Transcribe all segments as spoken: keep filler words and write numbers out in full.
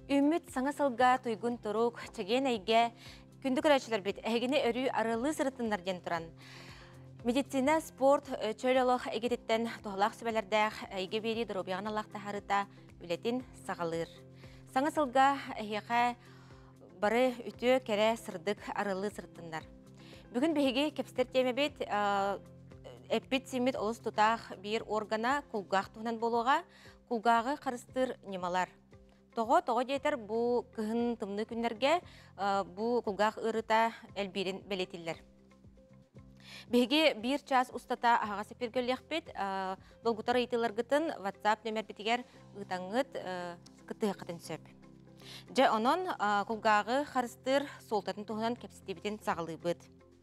Үміт саңа сылға туйгун турук чеген әйге күнді көрәчілер бет әйгіне өрі арылы сырытындар ден тұран. Медицина, спорт, чөйлолох әйгететтен тоғылақ сөбәлердәқ әйге бері дұрубияған Аллахта харыта үлетін сағалыр. Саңа сылға әйеға бары үті кәрі сырдық арылы сырытындар. Бүгін бейге кепстер теме бет әппет семет олыс тұтақ бір органа кулгақ туғынан болуға, кулгағы қарыстыр немалар. Тоғы тоғы дейтер бұл күхін тымны күнлерге бұл кулгақ ұрыта әлберін бәлетілер. Беге бір час ұстата ағасы пергөлі әқпет, долгутар айтылар ғытын WhatsApp нөмер бітігер ұтаңғыт күтті қытын сөп. Жа онын кулгағы қарыстыр солтатын тұғынан кәпсетебетін сағылы бұд.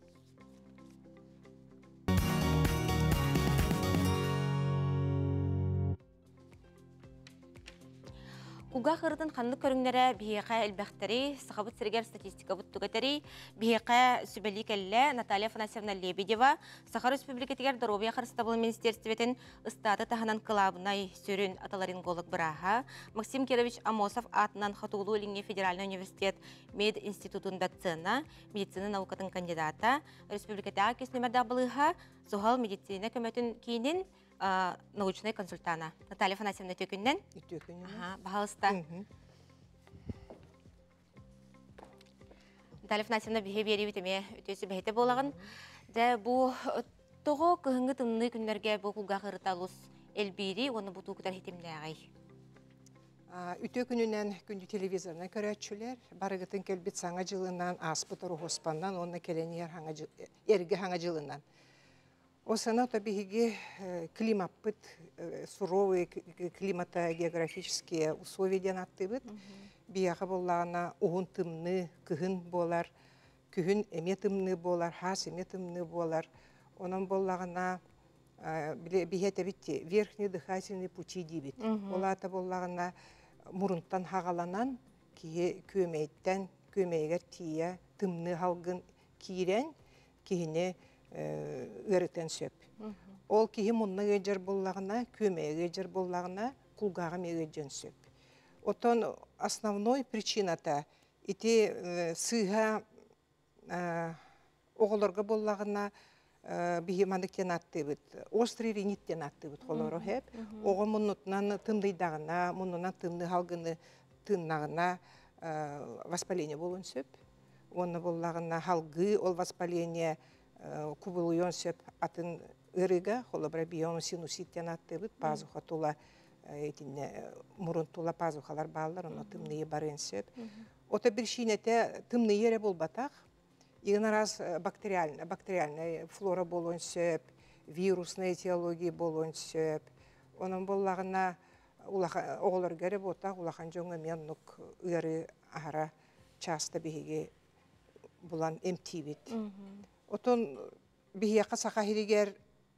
Кулга хырытын ханны көріңнері бейеқа әлбәқтері, сақабыт сіргер статистика бұттығытері, бейеқа сүбәлі кәлі Наталья Афанасьевна Лебедева, Сахар Республикатегер Доробия Қарыстабыл Министерстветін ұстаты тағынан қылабынай сөрін аталаринголог бұраға, Максим Кирович Амосов атынан Хатулу Линге Федеральный университет Мед институтын доцена, медицина наукатын кандидата, Республикатеға кес нөмірді бұлыға, Зухал медицина көметін кейінен научный консультана. Наталья Афанасьевна төкіннен? Төкіннен. Бағалыста. Наталья Афанасьевна біге бері бітіме өтесі бәйті болағын. Бұл тоғы күхінгі тымны күнлерге бұл құлға қырыталыс әлбейді, оны бұту күтар хетімді ағай. Үті күнінен күнді телевизорына көрәтшілер, барығытын кәлбет саңа жылынан, аспытыр ұғоспандан, оны кәленер ергі хаңа жылынан. Осана табиги климат, суровые климато-географические условия денаттыбыт. Бияға болағына оғын тымны, күхін болар, күхін әме тымны болар, хас әме тымны болар. Онан болағына бихеті бітті верхний дыхательный пути дейбіт. Олата болағына мұрынттан хағаланан, көмейттен, көмейгер тия, тымны халғын кейрен, кейіне өрітен сөп. Ол кейі мұнна өджер болағына, көмеге өджер болағына, құлғаға мегеджен сөп. Отон основной причината ити сыға оғыларға болағына беймандықтен атты бұд. Острый рениттен атты бұд қолары хеп. Оғы мұннытынан тымдайдағына, мұнынан тымны халғыны тыннағына воспаление болын сөп. Оны болағына халғы, ол воспаление кубылуйон сөп атын ырыга, холобра бион синуситтен атты бұд, пазуха тула, мұрын тула пазухалар балдар, оны тымные барын сөп. Ота бір шинете тымные ере бол батақ, иғын раз бактериальная флора болуын сөп, вирусная этиология болуын сөп. Оның болағына оғылар гәрі ботақ, улақан жоңы мен нүк үйері ағара часта бейге бұлан эмтибет. Отон бихияқа сақахиригер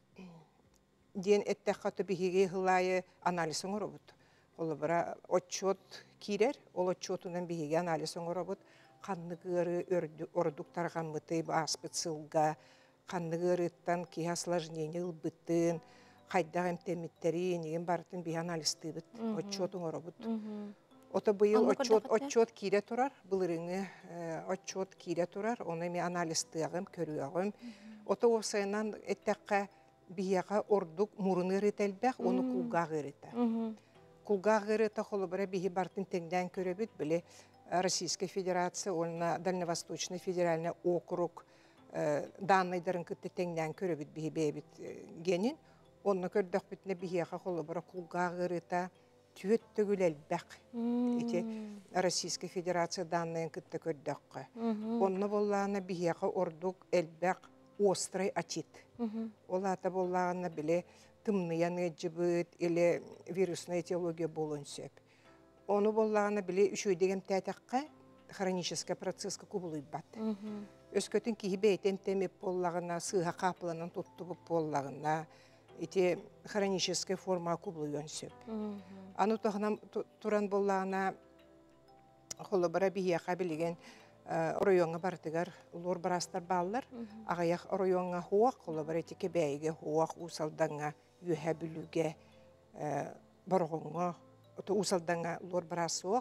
ден әттәққаты бихиге ғылайы анализын ғырабыд. Олы бұра отчет кейрер, ол отчетынан бихиге анализын ғырабыд. Қаннығыры ордуктарған мұты аспыт сылға, қаннығырыттан кей осложнение ұлбыттын, қайдағы әмтеметтері, неген бартын бихи анализты бұд, отчетын ғырабыд. Ота быйыл отчет кире турар, былырыңы отчет кире турар, оны мен анализтығым, көріғым. Ота осайынан әттәққа бияға ордук мұрыны ретелбәқ, оны құлғағы рета. Құлғағы рета қолы бұра бейі бартын теңден көребіт, біле Российская Федерация, оны Дальневосточный федеральный округ данныйдарын күтті теңден көребіт бейі бейбіт генін. Оны көрдіқ бітіне бияға қолы бұра құлғағы рета, түйет төгіл әлбәқ. Российская Федерация данныйын күтті көрдіққа. Оны болағына бияға ордук әлбәқ острый атит. Ол ата болағына біле тымныян әджібіт, или вирусная этиология болуын сөп. Оны болағына біле үшөйдеген тәтіққа хронический процесска күбілуй бат. Өскөтін кейі бәйтен темеп болағына, сыға қапылынан тұттыбып болағына, эти хроническая форма күбілуйын сөп. Ану тұғынан тұран болағына қолы бұра бияға білеген районға бартыгар лор барастар баллар, ағаяқ районға хуақ, қолы бұра теке бәйге хуақ, усалданға, үйе білуге, барғыңға, усалданға лор барасы оқ,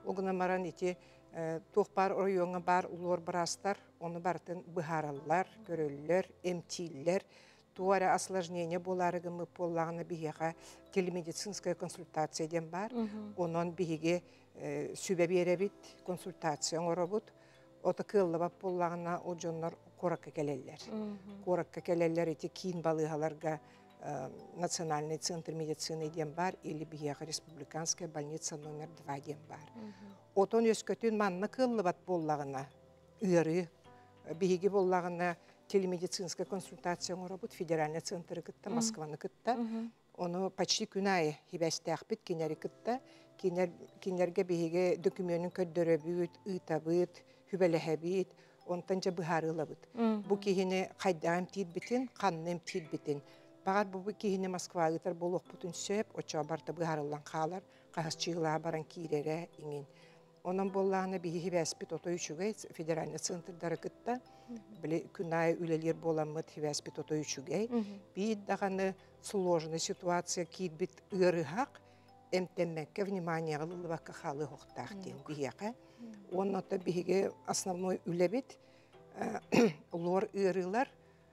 Огына маран ити туқпар районга бар улор брастар, оны бартын быхараллар, көрөллөр, эмтиллер, туара осложнение боларыгымы поллағына бігеға телемедицинская консультация ден бар. Онон бігеге сүбе беребит, консультация оңырабыт. Ота кыллабап поллағына о жоннор коракка келелер. Коракка келелер ити кейін балығаларға Национальный центр медицины ден бар, или бігеға республиканская больница номер два ден бар. Отон өскөтін манны кыллабат поллағына үйірі, бігеге боллағына телемедицинская консультация оңырабыт, федеральный центр кытта, Москваны кытта. Оны почти күнайы хибәстәқ бит, кенері кытта. Кенерге бігеге документін көддөрі бүт, ұйтабыт, хүбәліхі бит, онтан жа бұхарыла бит. Бұ кейіні қайдағым тейд бітін, қанным тейд бітін. Бағар бұ кейіні Москва ұйтар болуқ бұтын сөп, оча барта бұхарылан қалар, қағыз чиғыла баран кейлері еңін. Онан боллағына бігі хибәспит ото үшіге, федеральный центрдары кытта, білі күнайы үлелер боламыд хибәспит ото үшіге. Бейд дағаны сложная ситуация кейд бит ұрығақ, эмтеммекке внимание ғылылыбаққа қалы хоқтақ ден бігеға. Онната бігеге основной үлебет лор ұрылар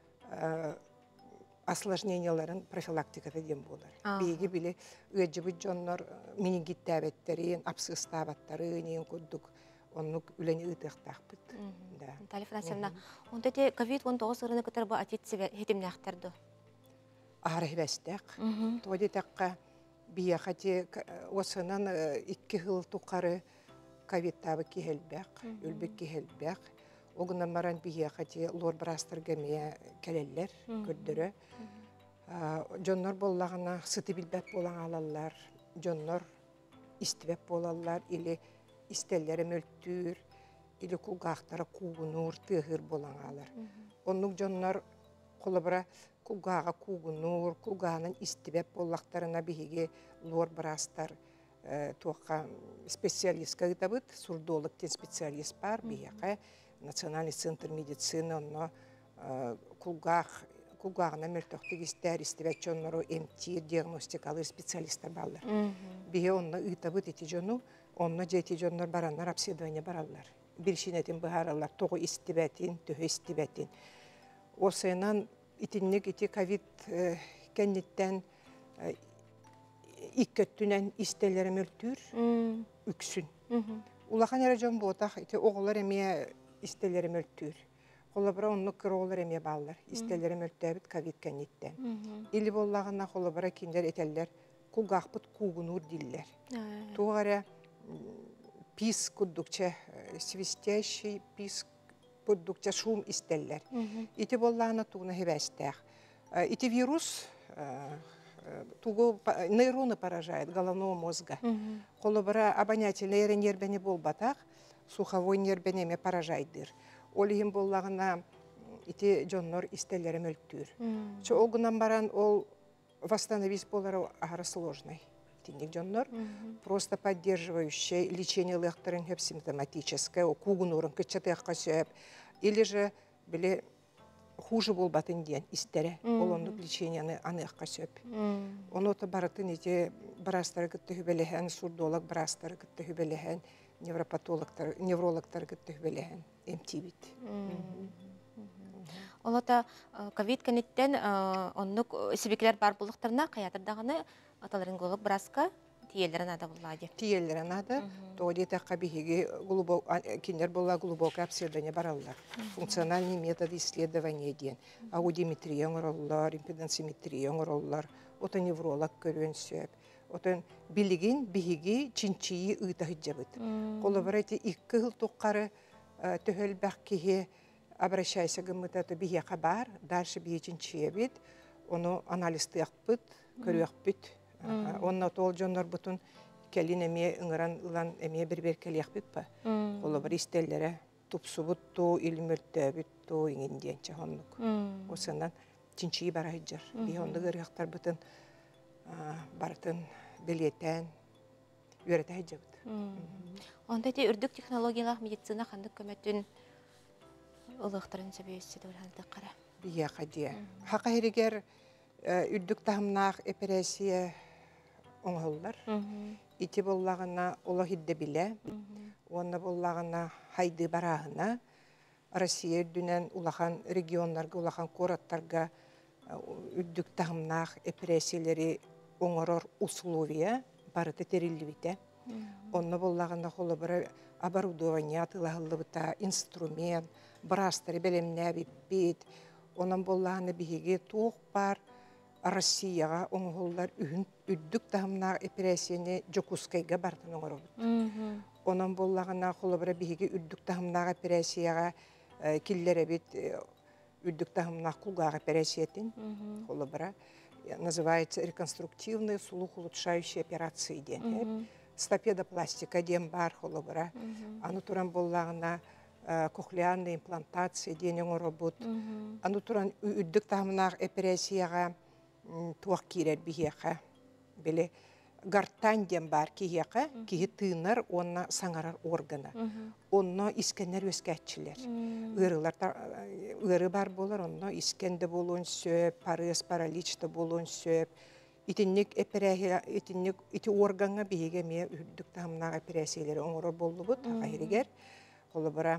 осложненияларын профилактикада ден болар. Беге біле өджібі жонлар менингит тәбеттерін, апсыз табаттары, нең күрдік, онлық үләне ұтықтақ бұд. Талиф Насевна, онда де ковид он тоғыз ұрыны күтір бұл атетсі хетімнәқтірді? Ары хебәстәк. Тоди таққа бия хати осынан икки хыл туқары ковид табы кихелбәк, үлбек кихелбәк. Огына маран бия хати лор брастыр гәмия кәлелләр көрдірі. Жоннор боллағына сыты білбәк болан алалар, жоннор истібәк болалар, или истеллері мөлттүр, или кулғақтары куғынур, тығыр болан алар. Онлық жоннор қолыбыра кулгаға кугунур, кулганың истибеп боллақтарына бігеге лор брастар туаққа специалистка ғытабыд, сурдологтен специалист бар, бігеға Национальный центр медицины, онно кулгағына мөлтөқтік істер, истибет жонлару эмти диагностикалы специалисттар балдар. Біге онно ғытабыд еті жону, онно жеті жонлар баранлар, обследование баралар. Біршінетін бұхаралар, тоғы истибетін, төхі истибетін. Осыйнан итинник ити ковид кенниттен иккөттүнен истелері мөлтүр, үксүн. Улахан әрі ботақ, ити оғылар әме истелері мөлтүр. Қолабыра онны кыроғылар әме баллар, истелері мөлтәбіт ковид кенниттен. Или боллағына қолабыра киндер етелер, кулғақпыт куғынур диллер. Туғара пис күддікче, свистящий пис продукция шум истеллер. Ити боллағына туғына хебәстәқ. Ити вирус тугу нейроны поражает головного мозга. Қолыбыра обонятельный нербені болбатақ, суховой нербенеме поражайдыр. Олығын боллағына ити жоннор истеллері мөлттүр. Чо оғынан баран ол восстановить болары ағары сложный. Тинник жоннор просто поддерживающий лечение лекторин хеп симптоматическое, кугунурын кычатыққа сөп, или же біле хуже болбатын ден истере, олондық леченияны аныққа сөп. Оноты барытын ете брастары күтті хүбелеген, сурдолог брастары күтті хүбелеген, неврологтар күтті хүбелеген, эмтибит. Олата ковид кенеттен оннук себеклер бар болықтарына қаятырдағыны аталаринголог браска тиелерін ада болады. Тиелерін ада, тоғыде таққа бігеге кендер болла глубокое обследование баралар. Функциональный метод исследования ден. Аудиметрия оңыроллар, импедансиметрия оңыроллар, ота невролог көрін сөп. Отын билигин бігеге чинчии ұйтағы жабыд. Қолы бар әте икі ғыл тоққары төхіл бәқкеге обращайся гымытаты бие хабар, дальше бие чинчие бит, оны анализты яқпыт, көрі яқпыт. Онна тол жонлар бұтын кәлін әме ұңыран ұлан әме бір-бір кәлі яқпыт па. Олы бір истеллері тупсу бұтту, илмірті бұтту, еңінден чағынлық. Осынан чинчие бара хыджар. Бие онды ғырғақтар бұтын барытын білетен, үйреті хыджа бұт. Онда де үрдік технологиялық медицина қандық көметтін олықтарын сөбейесі дөләнді қара. Бия қадия. Хақа ерегер үрдік тағымнақ операция оңғылдар. ити боллағына ола хидде біле, онна боллағына хайды барағына, Россия дүнен улахан регионларға, улахан кораттарға үддік тағымнақ эпрессиялері оңорор условия барыты терилді біте. Онна боллағына қолы бір оборудование атылағылы бұта, инструмент, бірастары бәлемне бейт. Онан боллағына бігеге туық бар Россияға оңғолдар үддік тағымнақ эпрессияны жокускайға бартын оңорор бұд. Онан боллағына қолы бір бігеге үддік тағымнақ эпрессияға киллері бит үддік тағымнақ құлғақ операциятын, қолы бұра, называется реконструктивные слух улучшающие операции ден. Стапедопластика ден бар, қолы бұра. Аны туран боллағына кохлеарные имплантации ден оңы робот. Аны туран үддік тағымнақ операцияға туақ керер бігеға. Біле, гартан ден бар киеқа, кие тыынар, онна саңарар органа. Онно искеннер өскәтчілер. Үрі бар болар, онно искенді болуын сөп, парыз, параличті болуын сөп. Итіннік ити органға бейге ме үрдік тағымнақ операциялері оңыры болу бұд, ағайрегер. Қолы бұра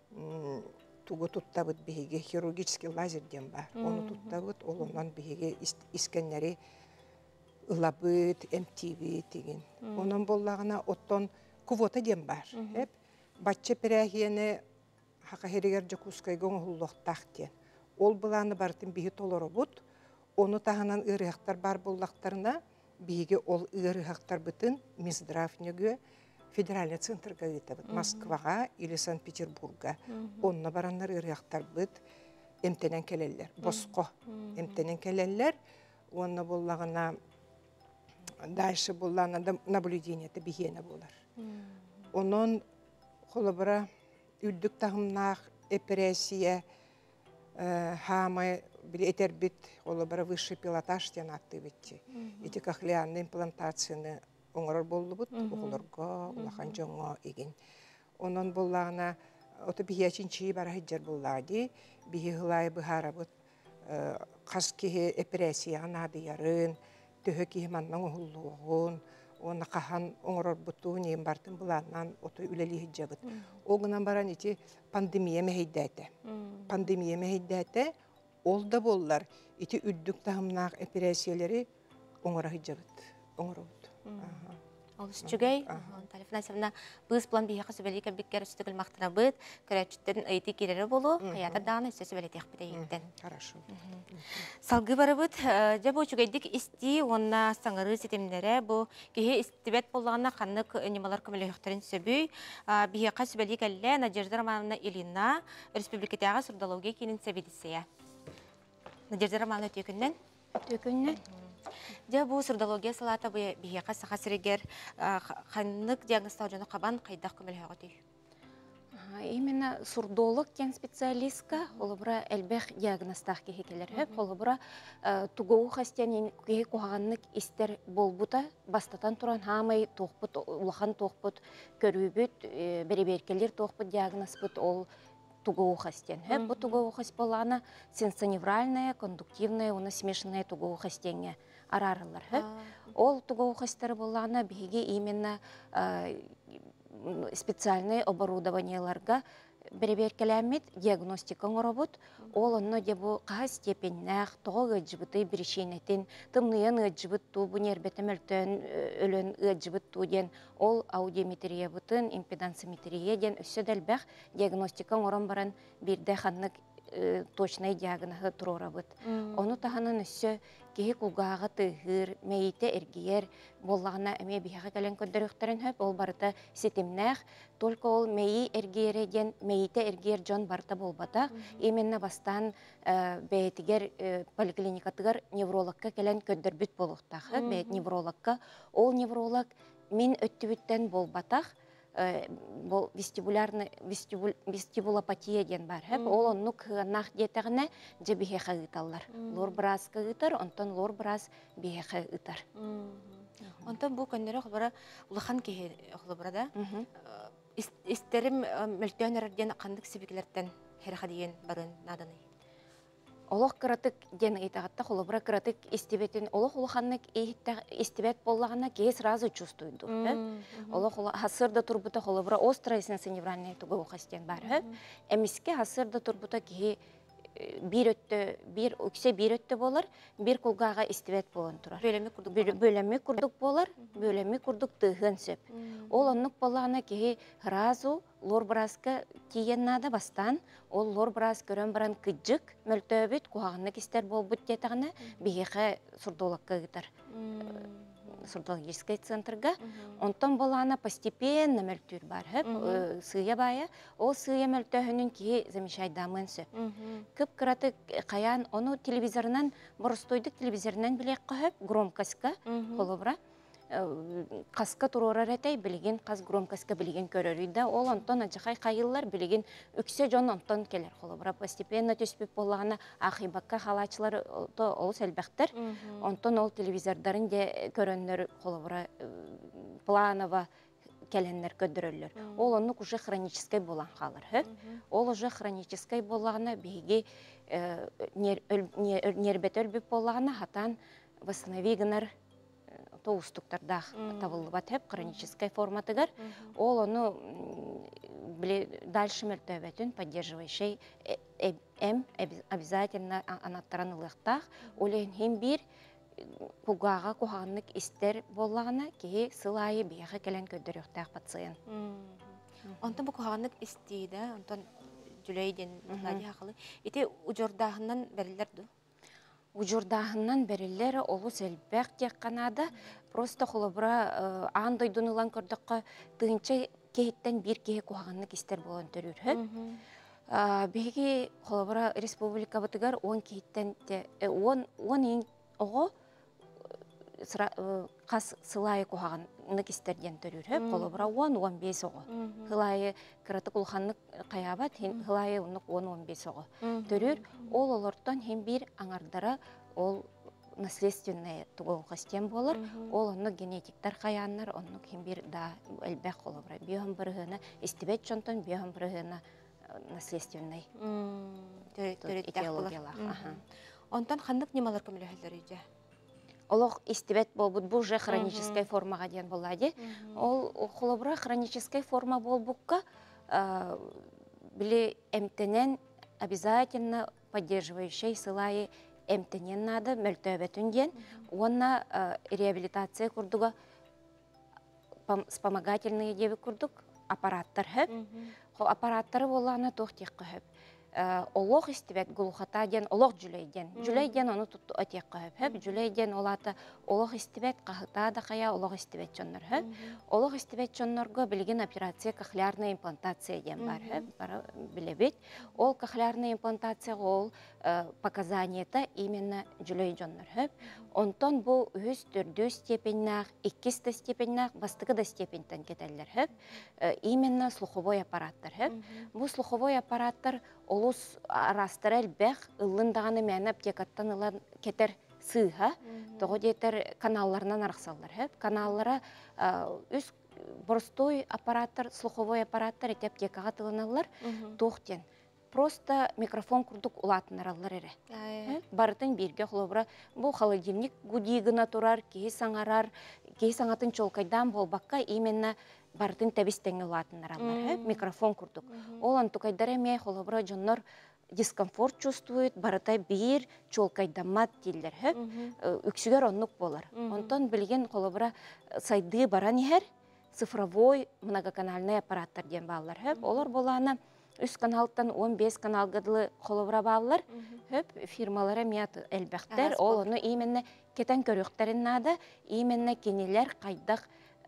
туғы тұттабыд бейге хирургический лазерден бар. Оны тұттабыд, ол оннан бейге искеннері ылабыт, эм ти ви деген. Онын боллағына оттон кувота ден бар. Батча перәхиені хақа херегер жакускайға оңғыллықтақ ден. Ол бұланы бартын бейі толыры бұд. Оны тағынан ұрықтар бар боллақтарына бейге ол ұрықтар бұтын Минздравнеге федеральный центрға өті бұд. Москваға или Санкт-Петербурга. Онына баранлар ұрықтар бұд эмтенен келелер. Босқо эмтенен келелер. Оны боллағына дальше боллағына наблюдениеті бейгені болар. Onun kolabora üddük tağımnaq эпрессия хамай били этербит колабора высший пилотаж тен атты битти. Эти кохлеарные имплантацияны оңорор болду бут, оголорго, улахан жоңго еген. Онон боллагына оты биячинчи бара хиджар боллади, бии хылай бихара бут қас кеhe эпрессия нады ярын, төхө кеhe маннан оғылуғын, оны қахан оңырор бұту нейін бартын бұланан оты үлелі хиджабыт. Оғынан баран ити пандемия мехейдәті. Пандемия мехейдәті ол да боллар. Ити үддік тағымнақ эпрессиялері оңыра хиджабыт. Оңыра бұт. Ол үстігей, Талиф Насевна, бұз план бейхі сөбелейкі беккер үстігіл мақтына бұд, көрәтшіттерін өйті керері болу, қаята дағына үсті сөбелейті әқпеде еттен. Хорошо. Салғы бары бұд, жабы үчігейдік істі, онна саңыры сетемдері, бұл кейі істібет болағына қанық немалар көмілі өқтірін сөбүй, бейхі сөбелейкі әлі Надежда Романовна Илина, республикатаға сурдология кейінің сөбедісея. Надежда Романовна өтекіннен? Өтекіннен. Де бұл сурдология салата бейеқа сақа сірегер қанық диагностау жаны қабан қайдақ көмілі өғыты? Именно сурдолог кен специалистка, олы бұра әлбәқ диагностақ кехекелер хөп, олы бұра туғау қастен кехе қоғанлық істер болбута, бастатан тұран хамай тоқпыт, улахан тоқпыт, көрібіт, береберкелер тоқпыт диагноспыт, ол тугоу хастен. Хөп, бұл тугоу хаст болана сенсоневральная, кондуктивная, уна смешанная тугоу хастенге арарылар. Хөп. Ол тугоу хастары болана беге именно специальные оборудованияларга береберкелемит диагностика робот. Ол онно дебу қа степеннәқ, тоғы ғыджыбыты бірішенетін, тымныян ғыджыбыт ту, бұн ербетімілтін өлін ғыджыбыт ту ден, ол аудиометрия бұтын, импедансометрия ден өссі дәлбәқ диагностика орын баран бірді қанық точный диагнозы тұрора бұт. Оны тағанын өссі кеге кулгағы тұғыр, мәйті әргейер болағына әме бияға кәлін көндіріқтірін хөп, ол барыта сетімнәқ, только ол мәйі әргейері ден мәйті әргейер жон барыта болбата, именно бастан бәйтігер поликлиникатығыр неврологқа кәлін көндірбіт болуқтағы, бәйт неврологқа, ол невролог мен өттібіттен болбатақ, бұл вестибулопатия ден бар. Ол онны кығанақ детағына жа бейе қағыталар. Лор біраз қағытар, онтан лор біраз бейе қағытар. Онтан бұл көндері құлбара ұлыған кейі құлбара да? Истерім мүлтен әрден қандық себекілерден хәріға дейін барын наданы? Олох кыратык ден итагатта холобра кыратык истебетин олох улаханнык истебет боллагана кей сразу чувствуйду. Олох хасырда турбута холобра острая сенсиневральная туга ухастен бар. Эмиске хасырда турбута кей бир өттө, бир үксе бир өттө болар, бир кулгага истебет болон турар. Бөлөмү курдук. Бөлөмү курдук болар, бөлөмү курдук тыгын сөп. Ол оннук боллагана кей сразу лор браска тиеннада бастан, ол лор брас көрөн баран кыджык мөлтөбүт куагыннык истер болбут детагына бигеге сурдолакка гитар. Сурдологический центрга. Онтон болана постепенно мөлтүр бар. Сыя бая, ол сыя мөлтөһүнүн ки замечайдамын сөп. Кып кыраты каян, ону телевизорынан, боростойдук телевизорынан билек көхөп, громкостка холобра. Қасқа турорар әтей білген, қаз громкостка білген көрөрүйді. Ол онтон ажықай қайыллар білген үксе жон онтон келер. Холобра постепенно төспіп болағына ақибаққа халачылар ол сәлбәқтір. Онтон ол телевизордарын де көрөннөр холобра планова кәленнер көдірөлер. Ол онық уже хроническай болан қалыр. Ол уже хроническай болағына бейге нербет өлбіп болағына хатан восстановигінар тоустуктардах табылбат хеп хронической форматыгар. Ол ону дальше мөлтөбөтүн поддерживающий эм обязательно анаттаранылыктах олен хем бир пугага куханнык истер боллагана ки сылайы бияга келен көдөрөктак пациент. Онтон бу куханнык истейди, онтон жүлөйден лади хакылы. Ити ужордагынан берилерди. Ужурдағынан бәрілері олу сәлбәк тек қанады. Просто холобра аң дойдынылан көрдіққа тыңча кейттен бір кейі қуағанны кестер болан төрір. Беге холобра республика бұтығар он кейттен, он ең оғы қас сылайы қуағанны кестерден төрір. Холобра он он бес оғы. Хылайы кыратық ұлғанны қаябат, хылайы он он бес оғы. Төрір, ол олортан хем бір аңардара ол наследственный туғылғастен болыр. Ол оны генетиктар қаянлар, оны хем бір да әлбәқ холобра. Биоғын бірғына истебет жонтан, биоғын бірғына наследственный этиологиялар. Онтан қандық немалар көмілі өйді? Олох истебет болбут бу же хроническая формага ден болады. Ол холобра хроническая форма болбукка били эмтенен обязательно поддерживающий сылайы эмтенен надо мөлтөбөтүн ден. Онна реабилитация курдуга вспомогательные деби курдук аппараттар хөп. Аппараттары болланы тоқтек хөп. Олох истебет гулухата ден, олох жүлейден. Жүлейден оны тұтты өтек қөп. Хөп, жүлейден олаты олох истебет қағыта да қая олох истебет жоннар. Хөп, олох истебет жоннарға білген операция кохлеарная имплантация ден бар. Хөп, бары білебет. Ол кохлеарная имплантация ол показаниета именно жүлей жоннар. Хөп, онтон бұл үз түрді степеннақ, иккісті степеннақ, бастығы да степентен кетелер. Хөп, именно слуховой аппараттар. Хөп, бұл слуховой аппараттар олус арастырал бәқ ылындағаны мәні аптекаттан ылан кетер сыға, тоғы детер каналларынан арықсалдар. Каналлара үз боростой аппараттар, слуховой аппараттар әте аптекаға тылыналар тоқтен. Просто микрофон күрдік ұлатынар алар әрі. Барытын берге құлыбыра бұл холодильник гудигына тұрар, кей саңарар, кей саңатын чолкайдан болбаққа именно бардын табистен ұлатынар алар. Микрофон күрдік. Ол антукайдар әме құлыбыра жоннор дискомфорт чувствует, барытай бейір чолкайдамат дейлер. Үксігер оннық болар. Онтан білген құлыбыра сайды баран ехер, цифровой многоканальный аппараттар ден балар. Олар боланы үс каналттан он бес каналгадылы қолыбыра балылар, фирмалары мят әлбәқтер, ол оны именно кетен көріқтерін нады, именно кенелер қайдақ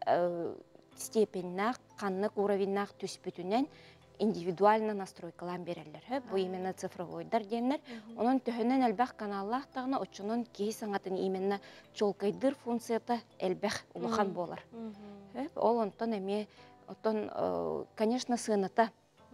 степеннақ, қаннық уровеннақ түспүтінен индивидуально настройкалан берелер. Бұл именно цифровойдар денлер. Оның төхінен әлбәқ каналлақ тағына ұчының кей саңатын именно чолкайдыр функцията әлбәқ ұлыған болар. Ол онтан әме, конечно, сыйната.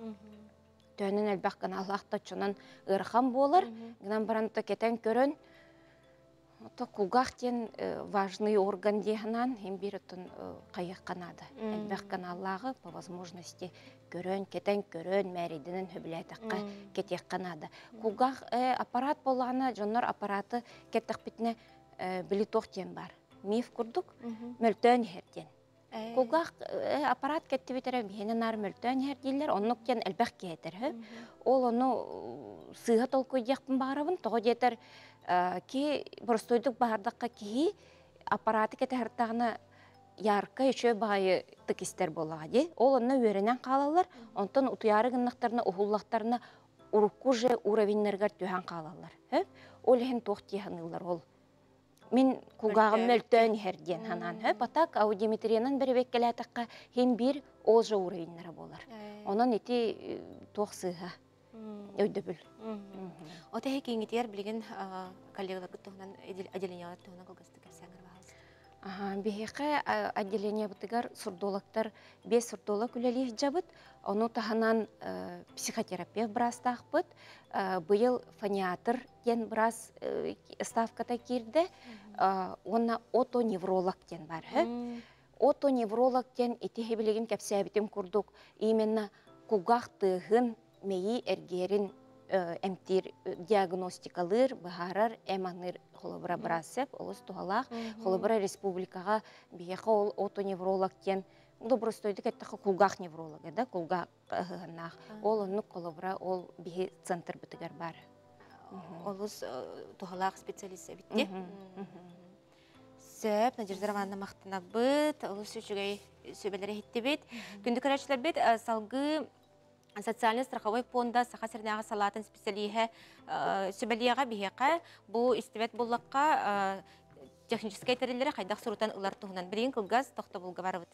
Төнін әлбәқ каналлақта чонын ұрған болар. Гынан баранта кетен көрін То кулгахтен важный орган деханан, им беретін қайық қанады. Әлбәқ каналлағы по возможности көрін, кетен көрін, мәрейдінің хөбілетаққа кетек қанады. Кулгах аппарат болғаны, жонлар аппараты кеттік бітіне білітоқтен бар. Миф күрдік, мөлтөн херден. Кулгах аппарат кетті бітері бейінен ары мөлтөн хердейлер, онық кен әлбәқ кейтер. Ол оны сыға толкой дияқпын бағарабын, тоғы детер ки простойдук бардакка ки аппараты кете хартагына ярка еще баайы тыкистер болага ди. Ол онна өренен калалар, онтон утуяры гыннактарына, ухуллактарына урукку же уровеньнергер төһән калалар. Ол хен тохтиянылар ол. Мен кулгагым мөлтөн херден ханан. Батак аудиометриянан беребек келатакка хем бир ол же уровеньнері болар. Онон эти тохсыга өйдөбүл. Ота хекеңитер билген коллегалар туһунан отделениялар туһунан кылгысты кепсәңер баһалсы. Аха, бихеке отделение бутыгар сурдологтар бес сурдолог үлелих жабыт, ону таханан психотерапевт брас тахпыт, быйыл фониатр ген брас ставката кирде, онна отоневролог ген бар. Отоневролог ген итихе билеген кепсәбитим курдук, именно кулгах тыгын мейи эргерин эмтир диагностикалыр, бахарар, эманыр холобра брасеп, олыс туғалақ, холобра республикаға бияқа ол отоневролог кен, добростойдық әттіқі кулгах невролог, да, кулгах ғанақ. Ол онық холобра, ол бихи центр бітігер бар. Олыс туғалақ специалист бітті. Сөп, Надежда Романовна мақтына бұд, олыс үшігей сөбелері хетті бет. Күнді көрәшілер бет, салғы социальный страховой фонда саха сернага салатын специалиhe сөбелияға бихеқа бұл истебет боллаққа техническай тәрелері қайдақ сұрутан ұлар тұғынан білген кылгаз тоқта болға барыбыд.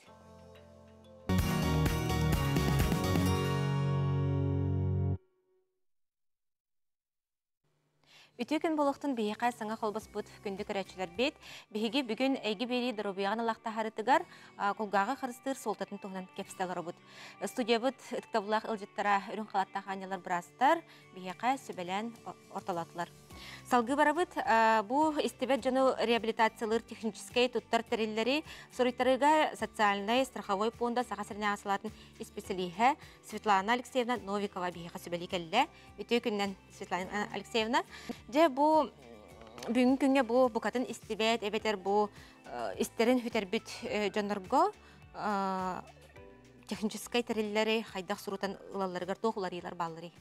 Үтекін болуқтың бейіқай саңа қолбас бұд күнді көрәтшілер бет. Бейге бүгін әйгі бері дұрубияған алақта харытыгар құлғағы қырыстыр солтатын тұғынан кепстелері бұд. Студия бұд үтіктабылақ үлжеттара үрін қалатта қанялар бұрастар, бейіқай сөбелән орталатылар. Салғы бары бұд, бұл истебет жону реабилитациялыр техническай тұттар тәрелері сұрыйтарыға социальный страховой фонда сақасырына асылатын специалиhe Светлана Алексеевна Новикова бейіға сөбелі кәлі. Үте күннен Светлана Алексеевна. Же бұл бүгін күнге бұл бұқатын истебет, әбетер бұл истерін хүтер бүт жонырға техническай тәрелері қайдақ сұрутан ұлаларығар тоғыларылар балары.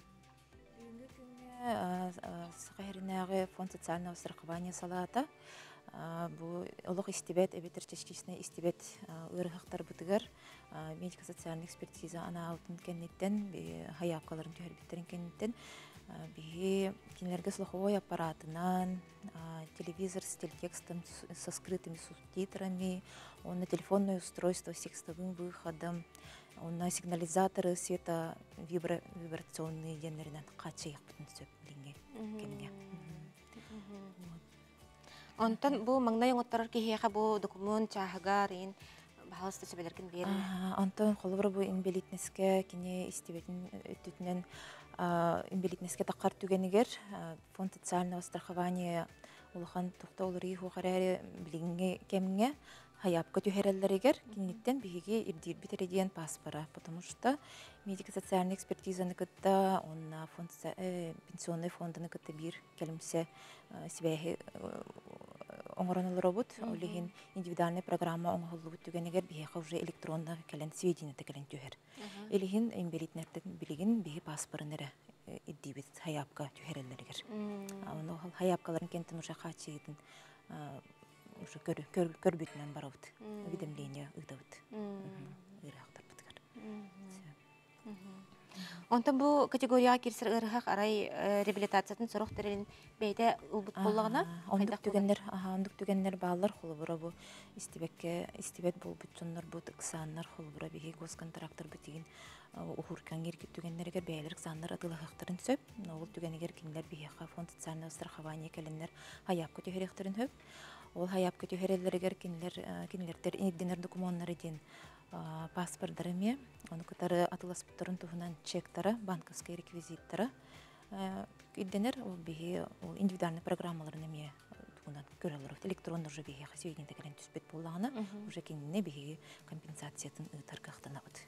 Сахаринағы фонд социального страхования салата. Бұл олық истебет, әбетер чешкесіне истебет ұрығықтар бұтығар. Медико-социальный экспертиза ана алтын кәнеттен, хаяпқаларын түйербеттерін кәнеттен. Беге кенлерге слуховой аппаратынан, телевизор с телетекстом, со скрытыми субтитрами, он на телефонное устройство с текстовым выходом, он на сигнализаторы света вибрационные генеринан качай яқпытын сөп білінге кемге. Онтан бұл маңнай оңыттарар кейхеға бұл документ чағығар ең бағалысты сөбелерген берін? Онтан қолыбыр бұл инвалиднеске кене истебетін өттітінен инвалиднеске таққар түгенігер фонд социального страхования улахан тұқта олыры хуқарары білігінге кемге хаяпқа түйерелерігер кенеттен бігеге ирдир битереден паспора, потому что медико-социальный экспертизаны кытта, он пенсионный фонданы кытта бир келімсе себәйі оңырын робот, олеген индивидуальный программа оңғылы бұт түгенегер бігеға уже электронды кәлін сведенеті кәлін түйер. Елеген инвалиднердің білеген бігі паспорыныры иддибет хаяпқа түйерелерігер. Хаяпқаларын кенттен уже қачығытын уже көрбүтүнөн барабыт, уведомление ыдабыт, ырахтар быткар. Онтан бұл категорияға кирсер ырахақ арай реабилитациятын сұрық тәрелін бәйді ұлбыт болағына? Ондық түгенлер, ондық түгенлер бағалар қолы бұра бұл истебет бұл бүтчонлар бұл ұқсанлар қолы бұра бейге госконтрактор бітеген ұхуркан еркет түгенлергер бәйлер ұқсанлар атылығақтарын сөп, ол түгенегер кенлер бейеға фонд социального страхования кәлінлер аяпқы түйеректарын хөп. Ол хаяп көтü herellerger кинлер кинлертер инедденер документлары ден паспорттары ме, оны кытары атыласпыттарын туһунан чектары, банковский реквизиттары идденер ол бихи индивидуальный программаларын ме бунан көрөлөр. Электрон уже биһи хасыйын тегелен түспет боллагына уже кинне биһи компенсациятын ытар кахтанабыт.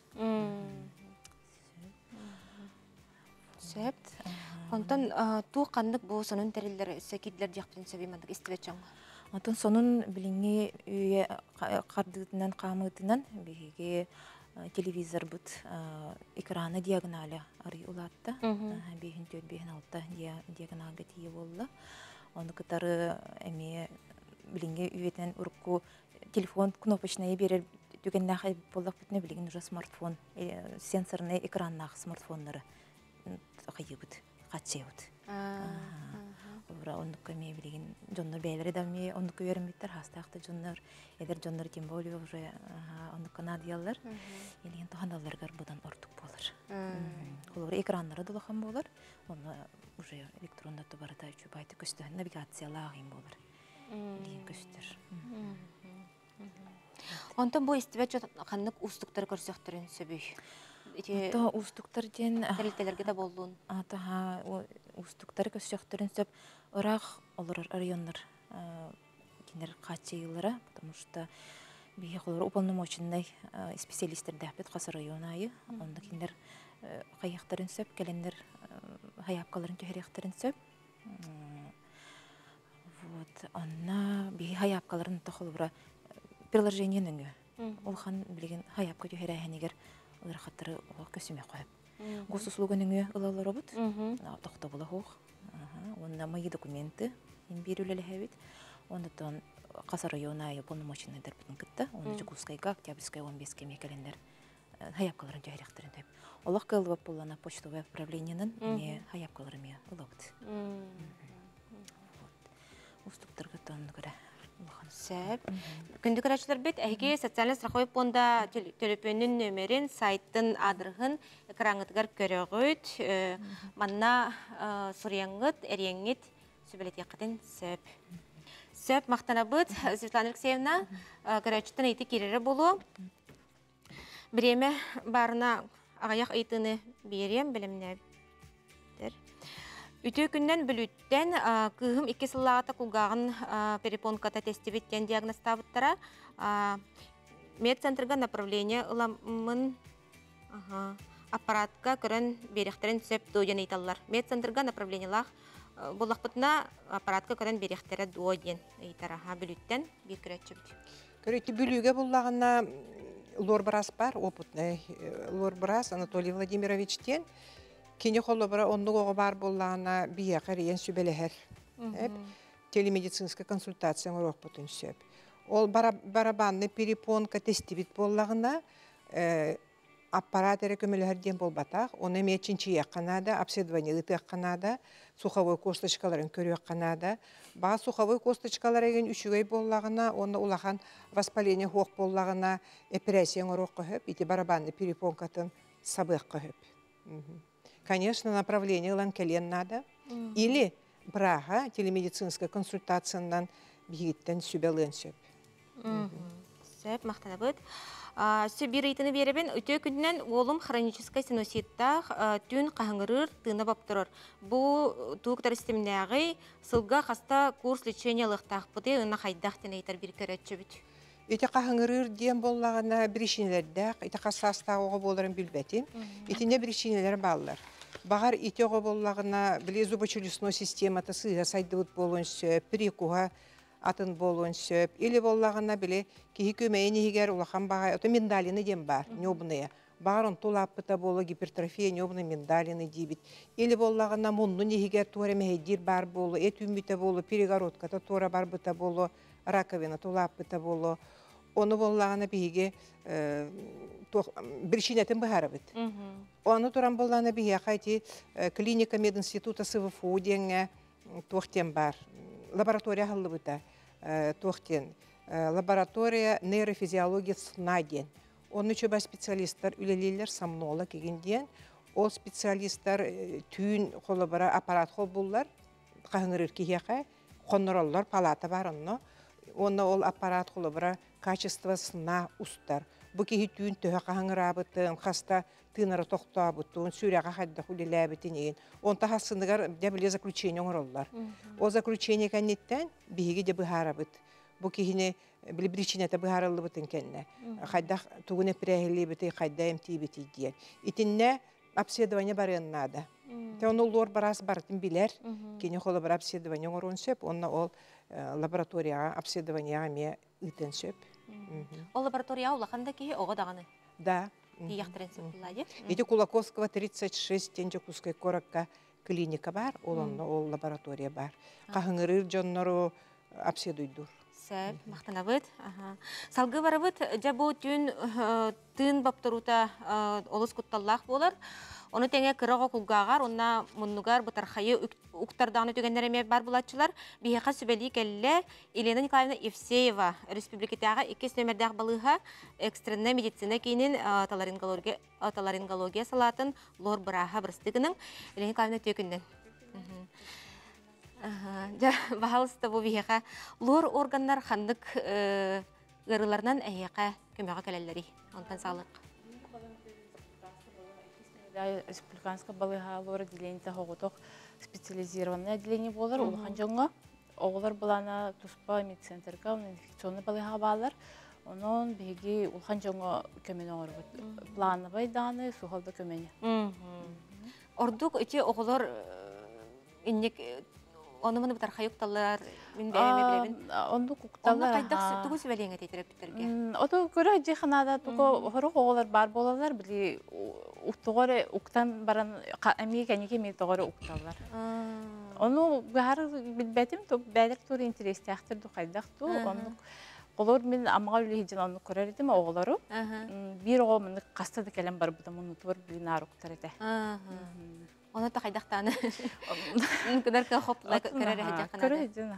Сөп. Онтон туу каннык бу сонун терилер сөкидлер жактын сөбимандык истебечең. Атын сонун билинги үйе кардыгытынан камытынан биһиге телевизор бут экраны диагонали ары улатта. Биһин төт биһин алта диагоналга тие болла. Оны кытары эме билинги үйетен урукку телефон кнопочный берер түгеннах боллак бутне билигин уже смартфон сенсорный экраннах смартфоннары кайыбыт катчыбыт. Ура оннукка ме билигин жоннор бейлери да ме оннукка бермиттер хастакта жоннор эдер жоннор тем более уже оннукка надыялар элеген тохандаларгар будан ортук болар. Олар экраннары долахан болар. Оны уже электронда тубарда үчү байты көстө навигациялагын болар. Деген көстөр. Онтон бу истебеч каннык устуктар көрсөктөрүн сөбүй. Ата устуктар ден Терилтелерге да болдун. Ата устуктар көсөктөрүн сөп ырак олар районнар кинер качыйлары, потому что бие холор уполномоченный специалисттер дәпет касы районайы, онда кинер каяктарын сөп, келендер хаяпкаларын төһөрөктөрүн сөп. Вот, анна бие хаяпкаларын тохолбура приложение нөңгө. Ол хан билген хаяпка төһөрәһенегер ырахаттары көсүмө коюп. Госуслугөнүңө ылалар робот. Тохто була хох. Онда мои документы ин берүүлеле хебит. Ондотон Каса районайы полномоченный дербитин кытта. Оны Жукускайга, Октябрьская он бес кемекелендер хаяпкаларын төһөрөктөрүн деп. Олох кылып болана почтовое управлениенин не хаяпкаларымы ылабыт. Устуктарга тон көрө. Сөп. Күндүк арачылар бит әйге социальный страховой фонда телефонын нөмерин, сайттын адрыгын экрангытыгар көрөгөт. Манна суряңгыт, эреңгит сөбелет якытын сөп. Сөп мактанабыт Светлана Алексеевна көрөчтөн айты кирери болу. Биреме барына агаяк айтыны берем билимнебдер. Үтө күннен бүлүттен кыгым икки сыллағата кулгағын перепонката тестибеттен диагностабыттара медцентрга направление ыламын аппаратка көрін беректерін сөп доген айталар. Медцентрга направлениялақ болақпытына аппаратка көрін беректері доген айтараға бүлүттен бір күрәтші бүт. Көрөйті бүлүге боллағына Лорбрас бар, опытный Лорбрас Анатолий Владимировичтен Кене холобара оннугого бар боллағына бия қариен сүбелехер. Телемедицинская консультация мұрох бұтын сөп. Ол барабанны перепонка тестибит боллағына аппарат әрі көмелерден болбатақ. Оны мечінші яққанада, обследование ұты яққанада, суховой косточкаларын көрі яққанада. Ба суховой косточкалар еген үшігей боллағына, оны улахан воспаление хоқ боллағына операцияң ұрох қөхіп, ити барабанны перепонкатын сабық қөхіп. Конечно, направление ланкелен надо. Mm-hmm. Или брага, телемедицинская консультациянан бигиттен сүбелен сөп. Сөп, мақтана бұд. Сөбір ейтіні беребен, өте күннен олым хронической синуситтақ түн қағыңырыр, тыны баптырыр. Бұл туықтар істемінәғі сылға қаста курс лечениялық тақпыды ұна қайдақтен айтар бір көрәтші бүт. Ити қағыңырыр дем боллағына бірішінелердәқ, ити қасастағыға боларын білбәтін. Итіне бірішінелер балылар. Бағар ити оға боллағына біле зубочелюсной систематы сыға сайдығыт болуын сөп, перекуға атын болуын сөп. Или боллағына біле кейі көмейін егер улақан бағай, ота миндалины дем бар, небіні. Бағар он толаппыта болу гипертрофия небіні миндалины дейбіт. Или боллағына мұнның егер туары мәйдер бар болу, эт үмбіті болу, перегородката туара бар бұта болу, раковина толаппыта болу. Оны боллағына бейге біршінетін бұхары бұд. Оны тұран боллағына бейге қайти клиника мединститута СВФУ денге тоқтен бар. Лаборатория ғылы бұта тоқтен. Лаборатория нейрофизиология сына ден. Оны чөба специалисттар үлелейлер самнола кегенден. Ол специалисттар түйін қолы бара аппарат қол боллар. Қағыңырыр кейеқай. Қоныроллар палата бар оны. Оны ол аппарат қолы бара качество сына устар. бу кихи түүн төһө кахаңырабытын, хаста тыынара тохтообуттун, сүряга хайда хулилэбитин. Он тахасыныгар дебиле заключение оңороллар. О заключение канниттен биһиги де быхарабыт. Бу кихини били причинета быхарылыбытын кенне. Хайда тугуне прехилибити, хайда эмтибити диен. Итинне обследование барыннада. Те он лор барас бартын билер. Кини холо бар обследование оңорун сөп, онна ол лабораторияга обследованияга ме ытын сөп. Ол лаборатория улаханда кихи ого даганы. Да. Тияхтырын сөпіллады. Эти Кулаковского тридцать шесть Тенджакускай коракка клиника бар, ол ол лаборатория бар. Кахыңырыр жоннору обследуйдур. Сәп, мақтанабыт. Салғы барабыт, жабу түн тын баптырута олыс құтталлақ болар. Оны тәңе кырағы құлғағар, онна мұннығар бұтархайы ұқтардағыны төгендереме бар бұлатшылар. Бейеқа сөбәлі кәлі Елена Николаевна Евсеева республикетаға екес нөмірдәқ балыға экстренне медицина кейінен отоларингология салатын лор бұраға бірістігінің Елена Николаевна төкінден. Бағалысты бұл бейеқа лор органнар қандық ғырыларынан әйеқа көмеға кәлелері. Онтан салық. Республиканская балыга лор отделение тахоготох специализированное отделение болар. Улхан жоңга оғылар балана туспа медцентрга инфекционный балыга балар. Онон беги улхан жоңга көмене орбут. Плановый даны сухалда көмене. Ордук эти оғылар иннек оны мыны бутар хайыкталар мен бәреме билебин. Онду кукталар. Онда кайдак тугу сөбелеңе тетиреп битерге. Ото көрө жеханада тугу хору оғылар бар болалар били уктогоре уктан баран эми кенеке ми тогоре укталар. Ону гар билбетим то бәлек тур интерес тахтыр ду кайдак ту. Ону колор мен амага үле хижин аны көрөр идим оғылары. Бир оғы мен кастады келем бар буда муну тур бинар уктар эте. Оны та кайдактаны. Кыдар ка хоплай көрөр хижакана. Көрөр хижин.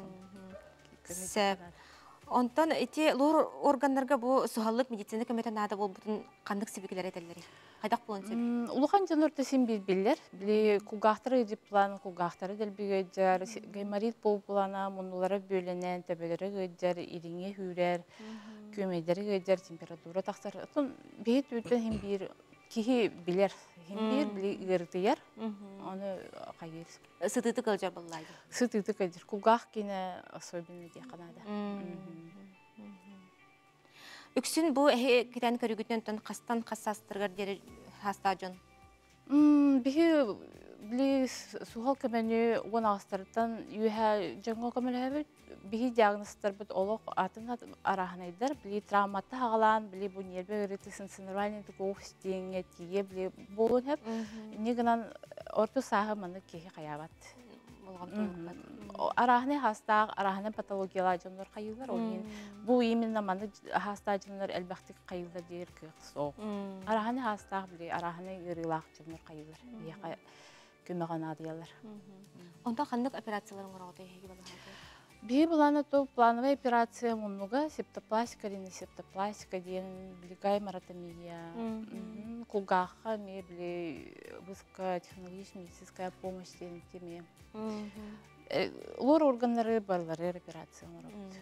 Сәп. Онтан эти лор органнарга бу сухаллык медицина көмөтөн ада болбутун кандык себеклер этелери. Кайдак болон себеп? Улухан жанурда сен билбиллер. Били кугахтары дип план кугахтары дел бигеджер, гаймарит бол плана мунулары бөлөнен төбөлөрү геджер, ириңе хүрер, көмөйдери геджер, температура таксар. Тон бейт үтөн хем бир кихи билер, хем бир били гыртыяр. Аны кайыр. Сытыты кылжа буллайды. Сытыты кылжа. Кугах кине особенно ди канада. Үксүн бу китен көрүгүтөн тон кастан кассастыргар дери хастажон. М бихи бли сухал көмөнү онагыстырдан юха жаңга көмөлөбү бихи диагносттар бут олок атын арахнайдар бли травматы хагалан бли бу нерве ритисин синервальный тугустинге тие бли болон хеп нигнан орто сага маны кехи каябат. Арахне хастаг, арахне патологиялар жонлор кайылар. Бу именно маны хаста жонлор элбахтик кайылар дер кысоо. Арахне хастаг били, арахне ырылак жонлор кайылар. Яка көмөгөн адыялар. Онда кандык операциялар оңгорото эги болот? Би буланы то плановая операция мунуга септопластика, риносептопластика деген билгай маратомия. Кугаха ми били высокотехнологичная медицинская помощь деген теме. Лор органнары барлары операция оңгорот.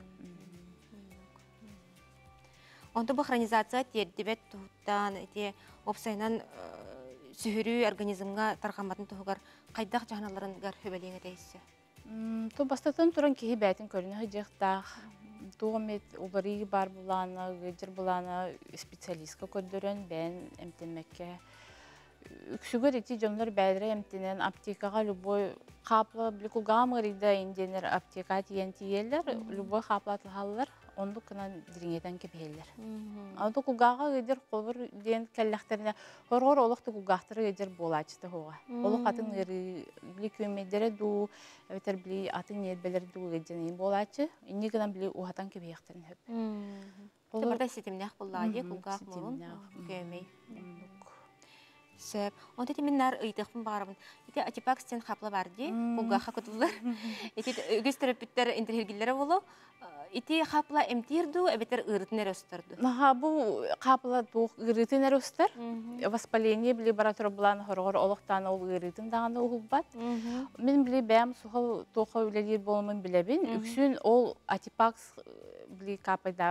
Онда бу хронизация тердибет туттан эти опсайнан сүһүрүү организмга таркаматын тугар кайдак жаһаналарын гар хөбелеңе дейсе. То бастатан туран кихи бәтин көрүнө жыктак. Тугамет улары бар булана, гыжыр булана специалистка көдөрөн бен эмтенмекке. Үксүгөр эти жонлор бәдре эмтенен аптекага любой капла бликугамырида инденер аптека тиен тиелер, любой капла тылалар, онду кынан дириңеден кепелер. Аны кугага гыжыр колбур ден келлектерине хоргор олукту кугактыры гыжыр болачты хога. Олук атын ыры бликөмедере ду, ветер бли атын нербелер ду гыжын болачы, инни кынан бли ухатан кепектерин хөп. Темирда сетимнах буллайды, кугак молун көмей. Сөп. Онда теминнар ыйтыкпын барабын. Ите атипакстен хапла барды, кугаха кутулар. Ите үгіз терапевттер интерхергиллері болу. Ите хапла эмтирду, эбетер ырытынер өстірді. Наха, бұл хапла туқ ырытынер өстір. Воспаление били баратыр бұлан хорғыр олықтан ол ырытын дағаны ұғылбат. Мен били бәм суқыл туқа өлелер болымын білебін. Үксін ол атипакс били капайда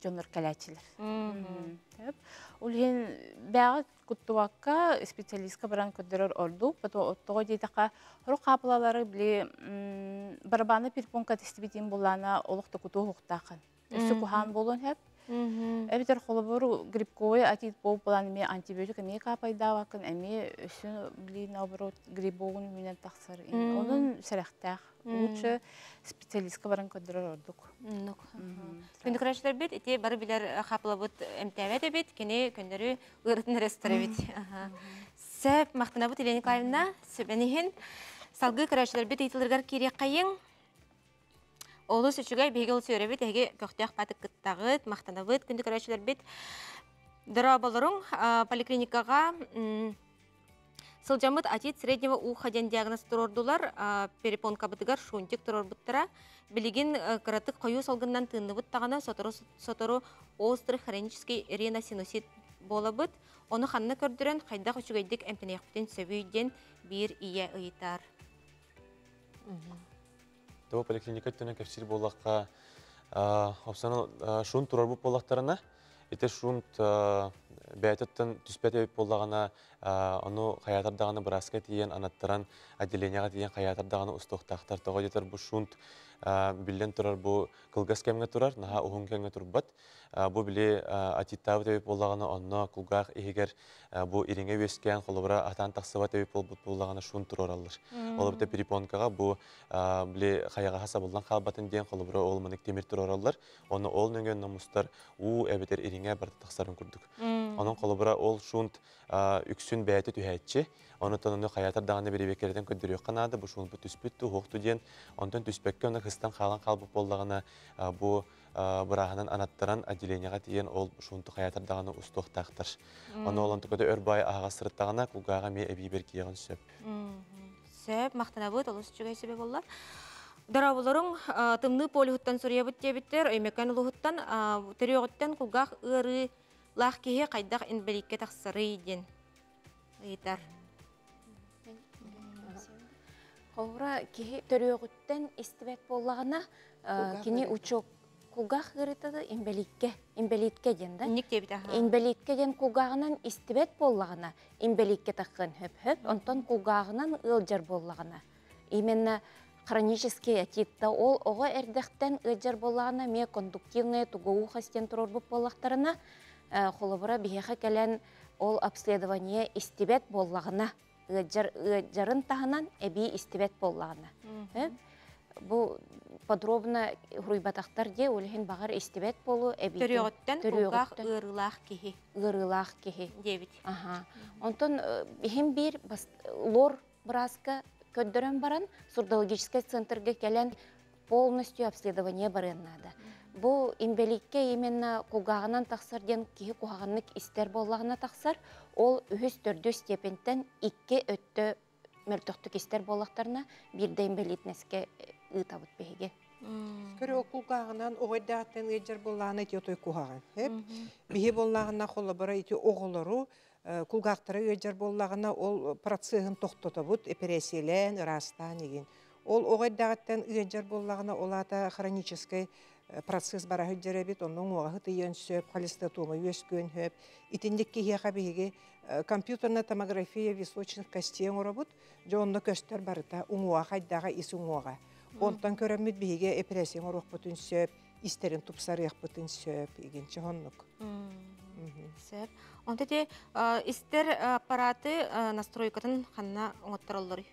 жонлар кәләчилер. Ул хин бәгат куттуакка специалистка баран көддөрөр орду, потом оттого дейтака хору капылалары биле барабаны пирпонка тестибитин булана олукта куту хуктакын. Өсү кухан болон хеп. Эбитер холобору грибковый атит бол булан ме антибиотик ме капайдавакын, эме өсү биле наоборот грибовун менен таксыр. Онун сәрәхтәх. Лучше специалистка баран көддөрөр ордук. Күндү көрәчләр бит, эти бары билер хаплабыт эмтәбәт бит, кене көндөрү ырытын ресторан бит. Сәп мактанабыт Елена Николаевна, сөбәнихин салгы көрәчләр бит итилергәр кирәк кайын. Олы сөчүгәй бегел сөйрә бит, әге көктәк патык кыттагыт, мактанабыт күндү көрәчләр бит. Дорабаларың поликлиникага сылжамыт атит среднего уха ден диагноз турордулар, перепонка бытыгар шунтик турорбуттара, билигин кыратык кою салгыннан тынныбыт тагана сотору острый хронический риносинусит болабыт. Оны ханна көрдүрен кайдак үчүгәйдик эмтенеяктен сөбүйден бир ие ыйтар. Того поликлиника төне кәфсир боллакка опсаны шун турорбут боллактарына, ите шунт бәйтеттен түспәтеп боллагана, аны хаятардаганы браска тиен анаттаран отделениега тиен хаятардаганы устуктактар того детер бу шунт билен турар бу кылгас кемге турар, наха ухун кемге турбат. Бу биле атиттабы деп боллаганы онно кулгах эгер бу ириңе вескен холобра атан таксыба деп болбут боллаганы шун тураралар. Ол бите перепонкага бу биле хаяга хасабылдан калбатын ден холобра ол мыник темир тураралар. Оны ол нөген намустар у эбетер ириңе бар таксарын күрдүк. Onun kolubura ol şunt üksün bəyəti tühətçi. Onu tanını hayatar dağını bir bekerden köndürüyor kanadı. Bu şunt bu tüspüttü, hoqtu diyen. Ondan tüspəkkə onu hıstan qalan qalbı bollağına bu bırağının anattıran adileniyağa diyen ol şuntu hayatar dağını ustuqtaqtır. Onu olan tükədə örbay ağa sırıttağına kulgağa me ebi berkiyağın söp. Söp, maqtanabıt, olus çügəy sebep ollar. Дарабыларың тымны полихуттан сурьябыт дебиттер, өймекән улухуттан, төріғыттан kulgaq ыры лах кеге қайдақ инбеликке тақсыры ден. Ыйтар. Қауыра кеге төріғыттан истібәт боллағына, кені учок kulgaq ырытады инбеликке, инбеликке ден да? Ник дебит аға? Инбеликке ден kulgағынан истібәт боллағына, инбеликке таққын хөп-хөп, онтан kulgағынан ылжар боллағына. Именно хронический атитта ол оға әрдіқтен ыджар болағына ме кондуктивные тугоу хастен турорбуп болақтарына холобыра бихеха кәлен ол обследование истибет болағына ыджарын тағынан әбі истибет болағына. Бұл подробно ғруйбатақтар де өліхін бағар истибет болу әбі Төріғыттен kulgaq ырылақ кеге. Ырылақ кеге. Дебит. Онтон бихим бір лор браска көддөрөн баран сурдологический центрге келен полностью обследование барыннады. Бу инбеликке именно кулгағынан тақсар ден кихи кухағанлык истер боллағына тақсар, ол үхіс төрдü степенттен икки өттө мөлтөктүк истер боллақтарына бирде инбелитнеске ытабыт беге. Көрі ол кулгағынан оғайдағаттен өджер боллағына ете отой кухаған. Бихи боллағына қолы ете оғылыру, Kulgaqtara öjer bollağına ol protsehın toxtotabut, eperesiyelen, ırastan egen. Ol oğaydağıttan öjer bollağına olata хронический процесс бара hüccerebit, onun oğahı tıйын söp, холестатома өскөн höp. İtindeki hiyaqa bihiги компьютерная томография височных костей орабut, jonda köster barıta, uğağa haydağa isi uğağa. Ondan körəmüd bihiги eperesiyon oruq butun söp, isterin tupsarıyaq butun söp, egen çahonnuk. Сөп. Онта те истер аппараты настройкатын ханна оңоттараллары?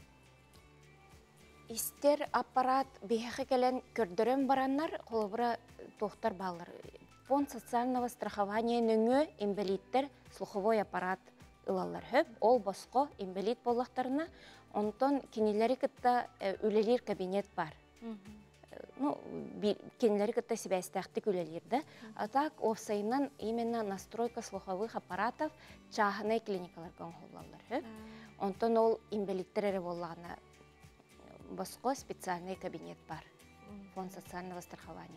Истер аппарат бейхі келен көрдірін бараннар, қолыбыра тоқтар балыр. Фонд социального страхования нөңі инвалидтер слуховой аппарат ылалар хөп, ол босқо инвалид болақтарына, онтон кенелері кітта үлелер кабинет бар. Ну, кенелері кітта себәстәқтік үлелерді. А так, офсайынан именно настройка слуховых аппаратов чағынай клиникалар көңілалар хөп. Онтон ол инвалидтері болағына босқо специальный кабинет бар. Фонд социального страхования.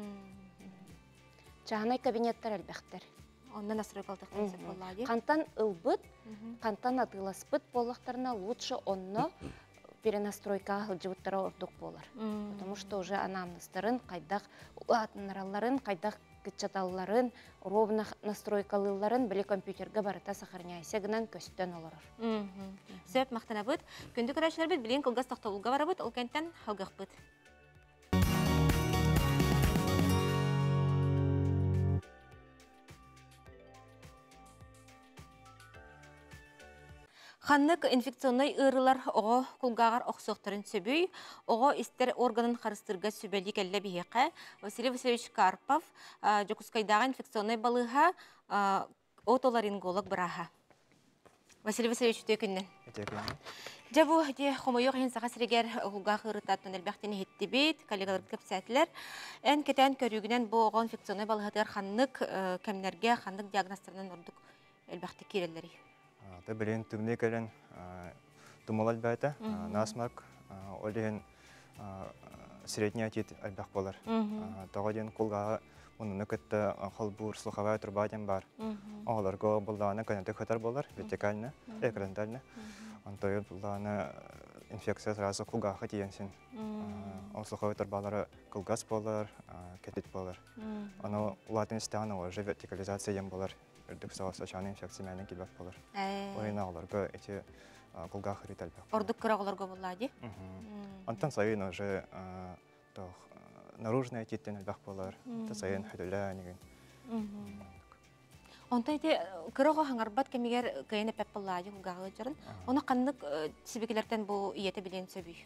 Чағынай кабинеттер әлбәқтер. Онда настройкалдық концепт болады. Қантан ылбыт, қантан атыласпыт болақтарына лучше онны перенастройка жылжыбыттара ордук болар. Потому что уже анамныстарын, кайдак улаатынараларын, кайдак кычаталларын, ровно настройкалыларын биле компьютерге барыта сохраняйся гынан көстөн олорор. Сөп мақтанабыт. Күнді көрәшілер бит білен кылгас тақтауылға барабыт, ол кенттен халгақ быт. Ханнык инфекционный ырылар оға кулгағар оқсоқтарын сөбүй, оға истер органын қарыстырға сөбәлі кәлі бейеқі. Василий Васильевич Карпов, жокускайдағы инфекционный балыға отоларинголог бұраға. Василий Васильевич төкіннен. Жабу де хомойоқ ең саға сірегер кулгағы ырытаттын әлбәқтені хетті бейт, коллегалар көпсәтілер. Ән кетен көрігінен бұл оға инфекционный балығатығар ханнык кәмінерге, ханнык диагностарынан ордық әлбәқті керелері. Та билен түмне келен тумалал байта, насмак, олеген средний атит альбах болар. Тагаден колга онны кетте халбур слуховая труба ден бар. Аларга булданы канаты хатар болар, вертикально, экрандально. Антой булданы инфекция сразу колга хатиенсин. Ол слуховая трубалары колгас болар, кетит болар. Аны латинстан уже вертикализация ем болар. Үрдік сауасы чаны инфекциямен келбек болар. Ойына оларға эти колга хрит әлбек. Ордық кырағыларға болады? Антон сайын уже наружный титтен әлбек болар. Та сайын хөділі неген. Онта эти кырага хаңарбат кемигер кайны пеп болады колгағы жарын. Оны қаннық сибекелерден бұл иеті білен сөбүй?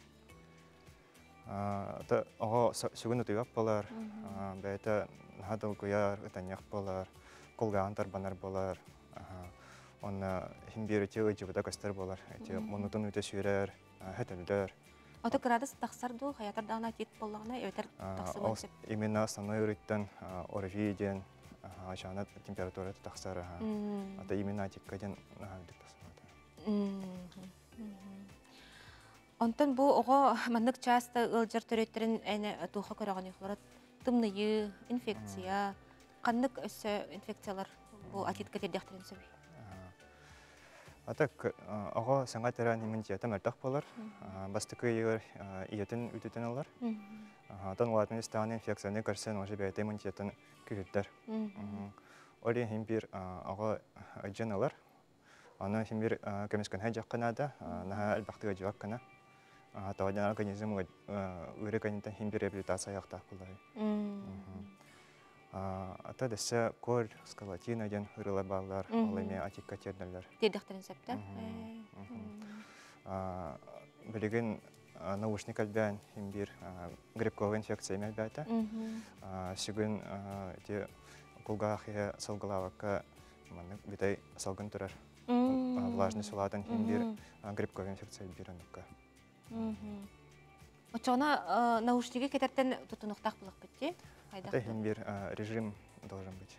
Та оға сүгін ұтыйбек болар. Бәйті хадыл көяр, ұтанияқ болар. Колган тарбанар болар, он химбир те өҗибедә кастар болар, те монотон үтә сүрәр, хәтелдер. Ата градус тахсарду, хаятардан атит боллагына өтер тахсылып. Именно основной үриттен орвиден, ашанат температура тахсара. Ата именно тиккаден дип тасмады. Онтан бу ого маннык часто ылжыр төрөттерин әне туха көрөгөн ихлары тымныйы, инфекция Қандық өсі инфекциялар бұл атитка тердіқтірін сөбей? Атак, аға саңа тәрән иммунитеті мәртақ болар. Бастықы егер иетін үтітін олар. Атан олатын істіған инфекцияны көрсен оғы бәйті иммунитетін күреттер. Олі химбір аға өджен олар. Аны химбір көмескін хән жаққанады, наға әлбақтыға жуақ қана. Тауадан организм өрі кәнеттен химбір реабилитация яқтақ бұлдай. Ата десе көл, скалатина ден ырыла балар, олайме атикка тердерлер. Тердіқтірін сәпті? Білеген наушник әлбән, химбір грибковый инфекция емел бәті. Сүгін қолға ақия салғылауаққа бітай салғын тұрар. Влажный сулатын химбір грибковый инфекция әлбір аныққа. Очона наушниге кетерден тұтынықтақ бұлық бітті? Это химбир режим должен быть.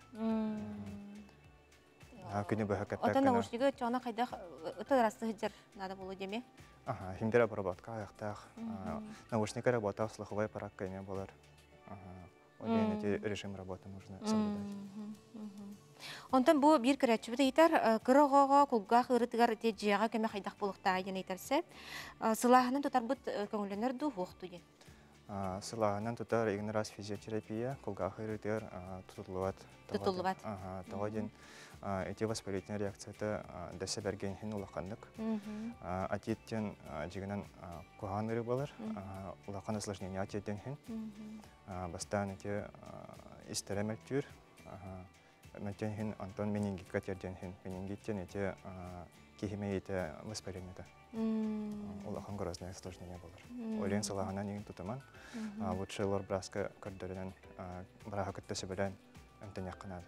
Күні бөхі кәттәк. Ота наушнигі чоғына қайдақ ұты расты хыджар надо болу деме? Химбир обработка аяқтақ. Наушника работа, слуховой аппарат кайме болар. Олен эти режим работы нужно соблюдать. Онтан бұл бір көрәтші біті етер, кырағаға, құлға, қырытығар те жияға көме қайдақ болуқта ен етерсе, сылағының тұтар бұд көңіленер ду хоқты ден? Сылағынан тұтар егін раз физиотерапия, қолға қырытығар тұтылуат. Тұтылуат. Тағаден эти воспалительные реакцияты дәсі бәрген хен ұлақандық. Атеттен жегінен қоған үрі болар, ұлақан осложнение атеттен хен. Бастан эти истеремел түр, Мәтен хин Антон менингитка терден хин. Менингиттен эти кихиме эти воспаление. Ол ахан гораздо сложнее болар. Олен салаханан егін тұтыман. Лучше лор браска көрдерінен браға күттесі білен әмтен яқынады.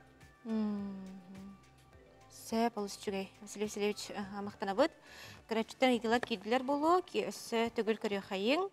Сәп олыс жүгей. Василий Васильевич мақтана бұд. Көрәтшіттен етілер кейділер болу, ки өсі түгіл көрі қайың.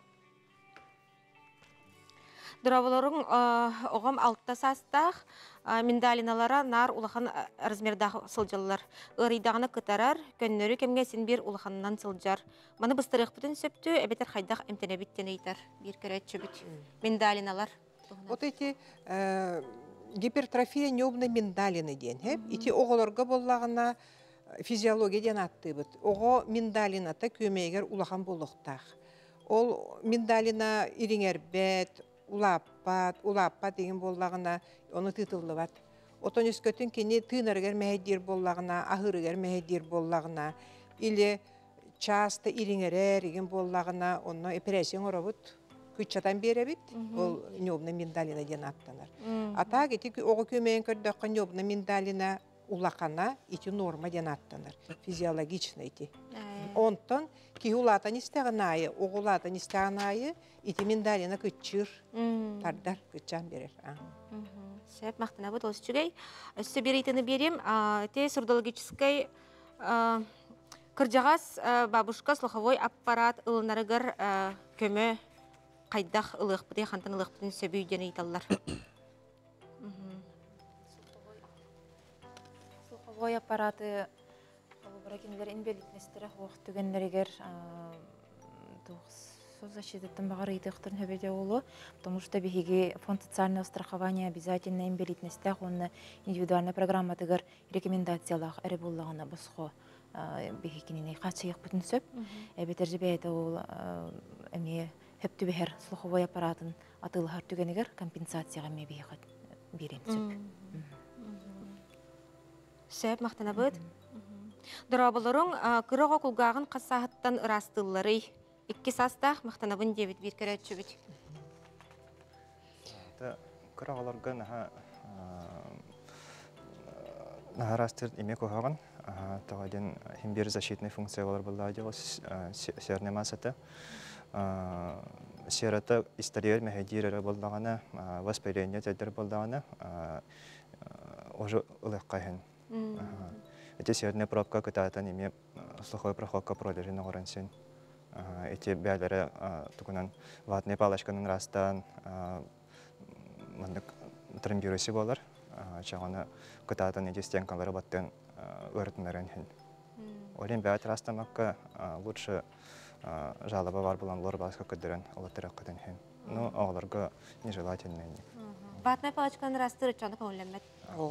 Дұрабыларың оғам алтта састақ, миндалиналара нар улахан размердағы сылжалылар. Үрейдағына күтарар, көннөрі кемге сен бір улаханынан сылжар. Маны бұстырық бүтін сөпті, әбетер қайдақ әмтене біттен ейтар. Bir көрәтші бүт. Миндалиналар. Вот эти гипертрофия небны миндалины ден. Ити оғыларға боллағына физиология ден аттыбыт. Ого миндалината көмейгер улахан болуқтақ. Ол миндалина ириңербет, улаппат, улаппат деген боллағына оны тытылыбат. Отон үскөтін кені тынаргер мәйдер боллағына, ахырыгер мәйдер боллағына, или часто ириңерер деген боллағына, оны операцион оробут, күтчатан беребит, ол нёбна миндалина ден аттанар. Ата кети ого көмейін көрдөккө нёбна миндалина улакана ити норма ден аттанар, физиологично ити. Онтон ки улатан истегнайы, оғулатан истегнайы, ити миндалина күтчүр, тардар күтчан берер. Сәп, мақтана бұд, осы чүгей. Өсі берейтіні берем, те сурдологической кыржағас бабушка слуховой аппарат ылынарыгар көмі қайдақ ылық бұдай, қантан ылық бұдың сөбейден ейталар. Слуховой аппараты Бракенлер инвалидностьтері уақыт түгенлерігер защитаттан бағар етіқтірін хөбеде олу, потому что бігеге фонд социального страхования обязательно инвалидностьтақ, оны индивидуальный программатығыр рекомендациялақ әрі болағына босқо бігекеніне қатшайық бүтін сөп. Әбетерді бәйді ол әме хөпті бәхер слуховой аппаратын атылығар түгенігер компенсацияға ме бейхат берем сөп. Сөп, мақтана бұд. Дұрабылырың күріға күлгағын қасағыттан ұрастылары икки састақ мақтанабын дебіт бір кәрі өтші Күріғаларға нағарастыр еме көғаған, тағаден химбер защитный функциялар болады ол серне масаты. Сераты история мәхедер әрі болдағаны, воспаление тәдір болдағаны, уже ұлыққа хен. Эти серне пробка кытаатан име слуховой проходка пролежина горансен. Эти бәлері тұғынан ватный палашканың растан тромбирусы болар. Чағаны кытаатан эти стенкалары баттен өртінлерін хен. Олен бәт растамаққа лучше жалаба бар болан лор басқа көдірін олаттырақ қыдын хен. Но оғыларға нежелательный. Ватный палашканың растыры чаны көңілемет.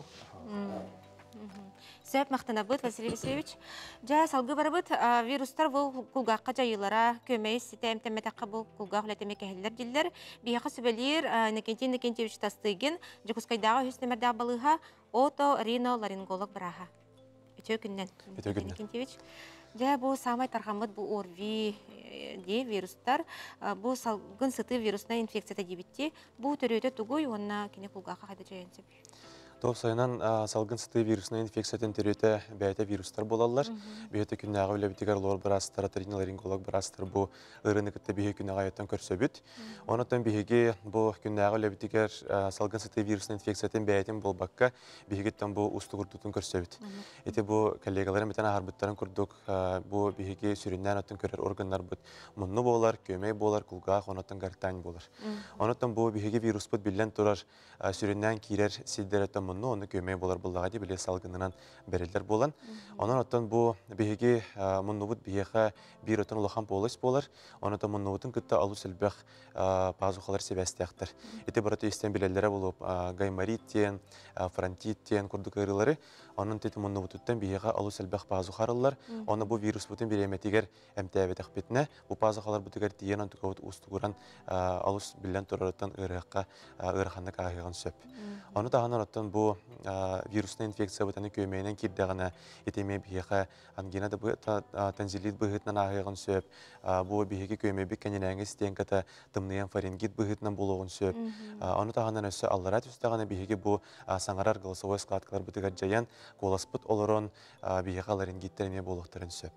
Сөп мақтана бұд, Василий Васильевич. Жа салғы бары бұд, вирустар бұл күлғаққа жайылара, көмейс, тәмтәмәтаққа бұл күлғақ үләтеме кәхелер делдер. Бияқы сөбелер, Некентин Некентевич тастыгын, жүкіскайдағы хүснемерді балыға, ото-рино-ларинголог бұраға. Өтеу күннен. Некентевич. Жа бұл самай тарғамыд бұл орви де вирустар, бұл салғын сыты вирусна инфекцията дебітте, бұл төрөйті түгой, онына кене күлғаққа қайда жайын сөп. Топ сайынан салгын сыты вирусына инфекциятын төрөйті бәйті вирустар болалар. Бейті күннәға өлі бітігер лор бірастыр, аториноларинголог бірастыр бұл ұрыны күтті бейі күннәға аяттан көрсө бүт. Онытын бейге бұл күннәға өлі бітігер салгын сыты вирусына инфекциятын бәйтін бұл баққа бейгеттен бұл ұсты күрдіктін көрсө бүт. Еті бұл коллегаларын бітен ағарбыттарын күрдік, бұл бейге сүріннен өттін көрер органдар бұд. Мұнны болар, көмей болар, күлғақ, онытын ғарттан болар. Онытын бұл бейге вирус бұд білен тұрар сүріннен кейрер сиддер мұнны, оны көмей болар бұллаға де біле салғынынан бәрелдер болан. Онын оттан бұл бейге мұнны бұд бейеға бір өтін ұлақан болыс болар. Онытан мұнны бұдың күтті алу сәлбәқ пазухалар себәстіяқтыр. Еті бұраты естен білелері болып гаймариттен, фронтиттен, күрдік ұрылары. Onun teti munnu bututtan bihiga alu selbaq bazı xarıllar. Onu bu virüs butun bir emetiger emtiyabet akbetine. Bu bazı xalar butugar diyenan tukavut ustuguran alus billen turarıttan ırıqqa ırıqanlık ağıgan söp. Onu da hanarıttan bu virüsün infeksiya butanı köymeyinen kirdağına eteme bihiga angina da bu tanzilit bıhıtnan ağıgan söp. Bu bihigi köymey bir kendilerine isteyen kata tımlayan faringit bıhıtnan buluğun söp. Onu da hanar ösü allarat üstağına bihigi bu sangarar gılsavoy skladkalar butugar jayan Kolaspıt oluron bihiqalerin gitterine boluqtарын söp.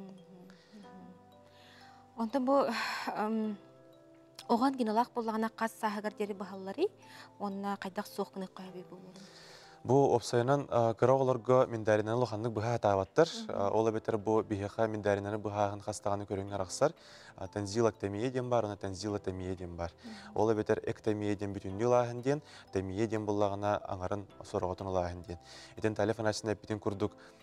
Ondan bu oğan ginalaq bolağına qas sahıgar deri bahalları, onna qaydaq soğqını qaybi bolur. Bu opsayынан кырауыларға миндаринаны лоханлык бұға атаваттар. Ола бетер бұл биһиға миндаринаны бұғағын қастағаны көріңер ақсар. Тензилоктомия ден бар, оны тензилотомия ден бар. Ола бетер эктомия ден бүтінді лағын ден, томия ден бұлағына аңарын сорғатын лағын ден. Етен талифанасында бітін күрдік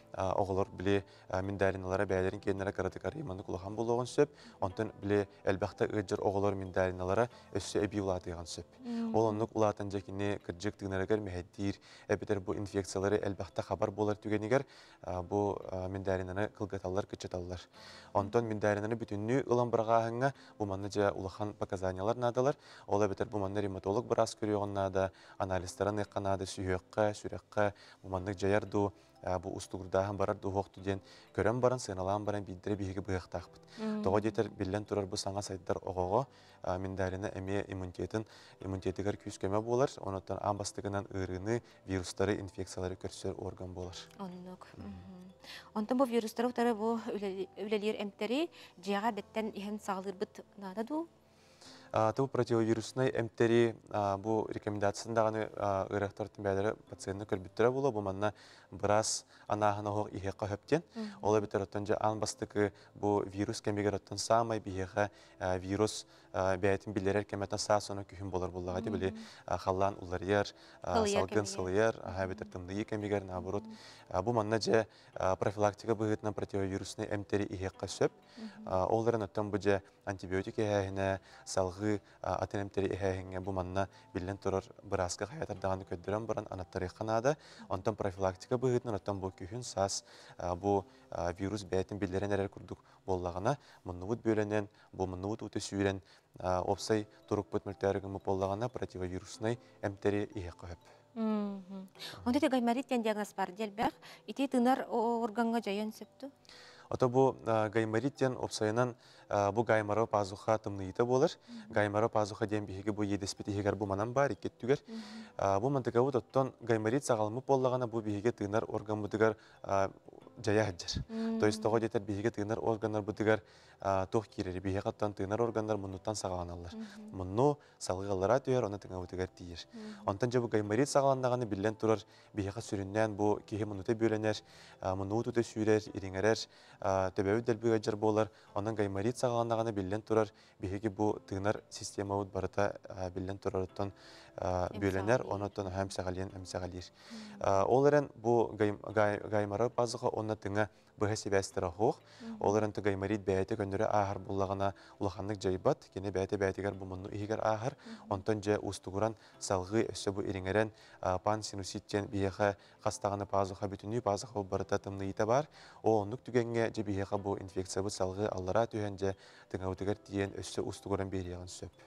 оғылар біле миндалиналара бәлерін кеннері қарады қариманы құлахан болуған сөп, онтан біле әлбәқті ұйджыр оғылар миндалиналара өссі әбей ұлатыған сөп. Ол онлық ұлатын жәкіне кірджік тыңнарығар мәхәддейір, әбетер бұл инфекциялары әлбәқті хабар болар түгенігер бұл миндалинаны қылғаталар, күтчеталар. Онтан миндалинаны бүтінні ұлан бірғағыңа бұл манны жа ұлахан показаниялар надалар. Ол әбетер бұл манны ревматолог бір ас көріоған нада, анализтарын еққа нады, сүйеққа, сүрекқа, бұл манны жаярду, бұл ұстығырдағын барар дұғоқты ден көрін барын, сыналаған барын бейдері бейгі бұйықтақпыд. Тоғы детер білен тұрар бұл саңа сайттар оғығы миндалины әме иммунитетін, иммунитетігер күйіс көмі болар, онықтан амбастығынан ұрыны, вирустары, инфекциялары көрсер орган болар. Оннық. Онтан бұл вирустары ұтары бұл өлелер әмтері жиға беттен ең сағылыр бұд нададу? Бұл противовирусный әмтері бұл рекомендацияндағаны ұрақтардың бәлері пациентны көрбіттірі болу. Бұл манна біраз анағына оқ иғеққа хөптен. Ол әбітер оттан жа анбастықы бұл вирус кәмегер оттан саамай бейеға вирус бәйтін білерер кәметтен саа соны күйін болар болуға де біле қалан ұларияр, салғын сылыяр, әбітер тымдығы кәмегер наоборот. Бұл манна жа профилактика бұғытынан противовирусный әмтері иғеққа сөп. Оларын оттан бұл жа антибиотик әйіне, салғы атын әмтері әйіне бұл манна білен тұрар бірасқы қаятардағаны көддірен баран анаттары қанады. Онтан профилактика бұғытынан оттан бұл күйін сас бұл вирус бәйтін білерен әрер күрдік боллағына мұннығыт бөленен, бұл мұннығыт өте сүйрен опсай тұрық бұт мүлтәрігімі боллағына противовирусный әмтері иғеққа өп. Онда те гаймариттен диагноз бар делбәқ, ите тынар органға жайын сөпті? Ото бұл гаймариттен опсайынан бұл гаймары пазуха тымныйты болыр. Гаймары пазуха ден бейгі бұл едеспет егер бұл манан бар, екеттігер. Бұл мантыға бұд оттон гаймарит сағалымы боллағана бұл бейгі тынар орган бұдығар жая хаджар. То есть тоғы детер бейгі тынар органдар бұдығар тоқ керері. Бейгі қаттан тынар органдар мұнуттан сағаланалар. Мұнну салғалара түйер, оны тыңа бұдығар тейір. Онтан жа бұл гаймарит сағаландағаны білен тұрар бейгі сүріннен бұл кейі мұнуты бөленер, мұнуыт өте сүйрер, иреңерер, төбәуі дәлбігі жар болар. Онан гаймарит сағаландағаны білен тұрар бейгі бұл тыңар система ұд барыта білен тұрар ұттан бөленер, оны ұттан әм сағалиен, әм сағалир. Оларын бұл гаймары пазығы оны тыңа бұға себәстері хоқ. Оларын ты гаймарит бәйті көндірі ағыр болағына ұлақанлық жайбат, кені бәйті бәйтігер бұл мұнны үйгер ағыр. Онтан жа ұстығыран салғы өсі бұл еріңерен пан синуситтен бейеға қастағаны пазыға бүтіні пазыға барыта тымны еті бар. О, онлық түгенге же бейеға бұл инфекция бұл салғы аллара түйен же тыңа өтігер дейін өсі ұстығыран береғын сөп.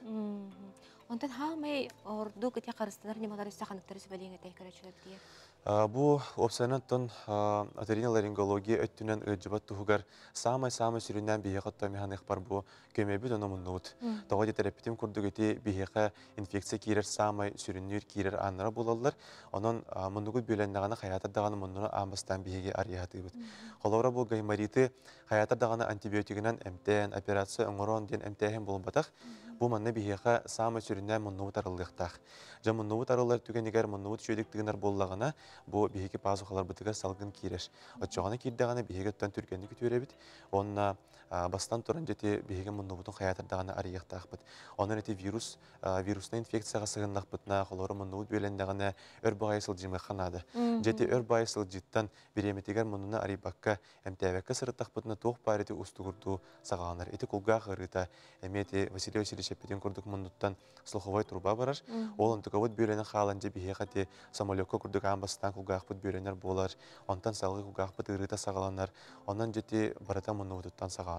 Онтан хамай орду кете қарыстынар немалар өсі қанықтары сөбәлең әтәй көрәчіліп дейі? Бұл опсайнаттан оториноларингология өттінен өджібат тұғығар самай-самай сүрінен бейеғатта механик бар бұл көмебіт оны мұннуыт. Тоға детер әпітім күрдік өте бейеға инфекция кейрер самай сүрінер кейрер аныра болалар. Оның мұннуғыт бөйләндағаны қаятардағаны мұннуны амбастан бейеге арияты бұд. Қолаура бұл гаймариты қаятардағаны антибиотигінен әмтән, операция оңырон ден әмтәйін болын батақ. Бұл манны бейеға самай сүрінен мұннуыт арылықтақ. Жа мұннуыт арылар түгенігер мұннуыт шөйдіктігінер боллағына бұл бейеге пазухалар бұтығар салғын кейрер. Отчоғаны кейддағаны бейеге өттен түргенді күтуері біт. Онына бастан тұрын жете бейеге мұннуытын қаятардағаны арияқтақ бұд. Онын әте вирус, вирусны инфекцияға сығынлақ бұтына қолары мұннуыт бөйлендағаны өр бағайсыл жимы қанады. Жете өр бағайсыл життан береметегер мұнына арибаққа әмтәвәкка сырыттақ бұтына тоқ бареті ұстығырду сағаланар. Эти кулға ғырыта әметі Василий Васильевич әппеден көрдік мұнуттан слуховой труба барар. Ол ынтықавыд бөйлені қаланже бейеқате самолетқа көрдік амбастан кулғақ бұд бөйленер болар. Онтан салғы кулғақ бұд ұрыта сағаланар. Онан жете барата мұнуыттан сағаланар.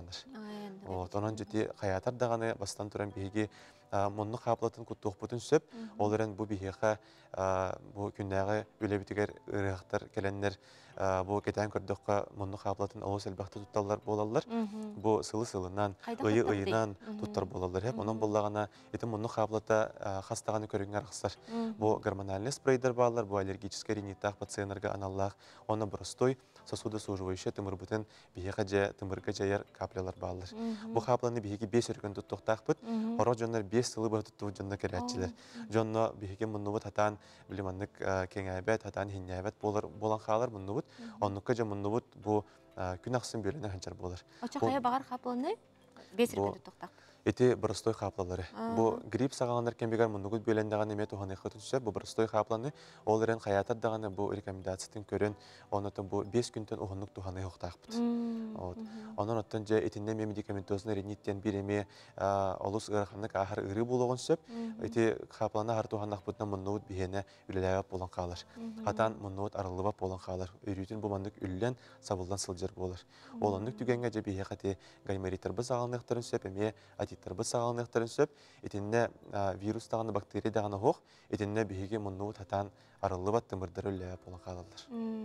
Онан жете қаятардағаны бастан тұран бейге мұнны қапылатын күттіқ бұтын сөп. Оларын бұл бейеқа бұл күннәғі өлебітігер ұрықтар кәленнер бұл кетен көрдіққа мұнны қапылатын олыс әлбәқті тұтталар болалар. Бұл сылы-сылынан, ұйы-ұйынан тұттар болалар. Онан болағына еті мұнны қапылата қастағаны көріңер арқысар. Бұл гормональный спрейдер балар, бұл аллергический ринитақ пациенерге аналлақ. Оны бұрыстой сосудосуживающий тымырбытын бейеға жа тымырға жаяр каплялар балар. Бұл қапыланы бейеге бес өргін тұттықтақ бұд. Орақ жонлар бес сылы бұд тұттығы жонна кәрәтчілер. Жонна бейеге мұнны бұд хатан біліманлық кеңәйбәт, хатан хинәйбәт болан қалар мұнны бұд. Онныққа жа мұнны бұд бұл күн ақсын бөліне ханчар болар. Очақая бағар қапыланы бес өргін тұттықтақ? эти простой хаплалары. Бу грипп сагаландар кембегер мунугут белендаган эме туханы хытынча бу простой хапланы ол эрен хаятар даганы бу рекомендациятын көрөн онотон бу бес күнтен ухунук туханы хоктакпыт. Вот. Онон оттон же этинне медикаментозны рениттен биреме олус ыраханнык ахар ыры болгон сөп эти хапланы хар туханнакпытна мунугут бихене үлелебап болон калар. Атан мунугут арылыбап болон калар. Өрүтүн бу мандык үллен сабылдан сылжыр болар. Олоннук түгенге же бихе кати гаймаритер быз агалныктарын сөп эме атиттарбы сагалныктарын сөп, этинне вирус таганы бактерия даганы хох, этинне биһиге муннуу татан арылыбат тымырдары үлләп болан калалар.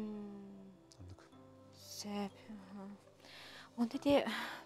Сөп. Онда де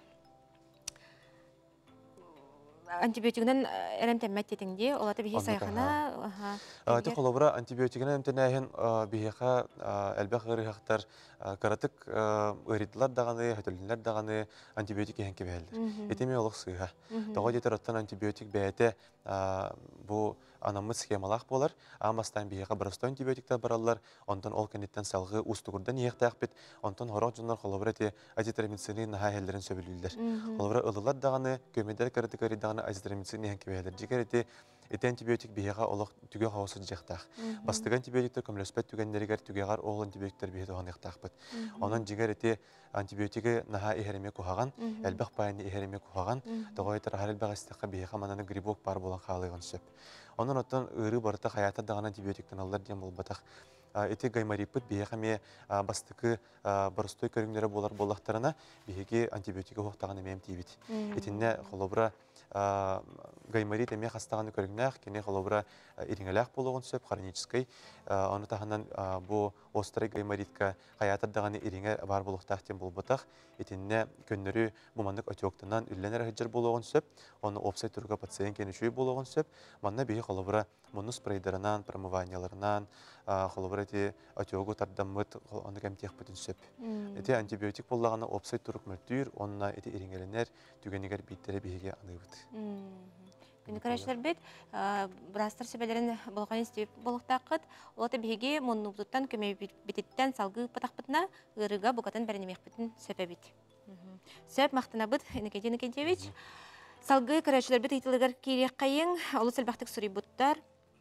антибиотигнен эрентеммет тетиңди, олаты биһи сайхана. Аты холобра антибиотигнен эмтенәһен биһиха әлбәх гырыхтар каратык ыритлар даганы, хөтөлләр даганы антибиотик иһен кебәлдер. Этеме олык сыга. Тога жетер оттан антибиотик бәйте бу анамыз схемалах болар, амастан биһиха простой антибиотиктар баралар, онтон ол кенеттен салгы устугурдан иехтәк бит, онтон хорок жоннар холобра те азитромицины наха хәлләрен сөбүлүлдер. Холобра ылылар даганы, көмедер каратык даганы азитромицины иһен кебәлдер. Жигәрете эти антибиотик биһига олык түгә хавысы жактак. Бастыгы антибиотиктер көмлөспәт түгәннәргә түгәгәр ол антибиотиктер биһи туган яктак бит. Онан жигәрете антибиотиги наха иһереме кухаган, әлбәх пайны иһереме кухаган, тогойтар харыл багыстыкка биһига мананы грибок бар булган халыгын сөп. Онан оттан ыры барыта хаята даган антибиотиктен алдар дигән булбатак. Эти гаймариппыт биһига бастыкы барыстой көрүңнәре болар болактарына биһиге антибиотиги хоктаган эмем тибит. Этинне холобра гаймарит эме хастаганы көрүңнәк, кене холобра ириңеләк болгон сөп хронический. Аны таханан бу острый гаймаритка хаята даганы ириңе бар булуктак тем булбатак. Этинне көннөрү бу мандык отёктан үлленер хәҗер болгон сөп, аны опсай турга пациент кенешүй болгон сөп, манна биһи холобра мону спрейдерынан, промыванияларынан, холобра те отёгу тардаммыт, аны кем тех бүтүн сөп. Эти антибиотик боллаганы опсай турук мөлтүр, онна эти ириңеленер түгенигер биттере биһиге аныбыт. Күнү карашлар бит, брастар себелерин болгон истеп болуктакыт, олата биһиге моннубуттан көмөй бититтен салгы патакпытна ырыга бугатын беренемекпитин сөпөбит. Сөп мактанабыт Никитин Никитевич. Салгы карашлар бит итилгер кирек кайын, олус элбактык сурибуттар.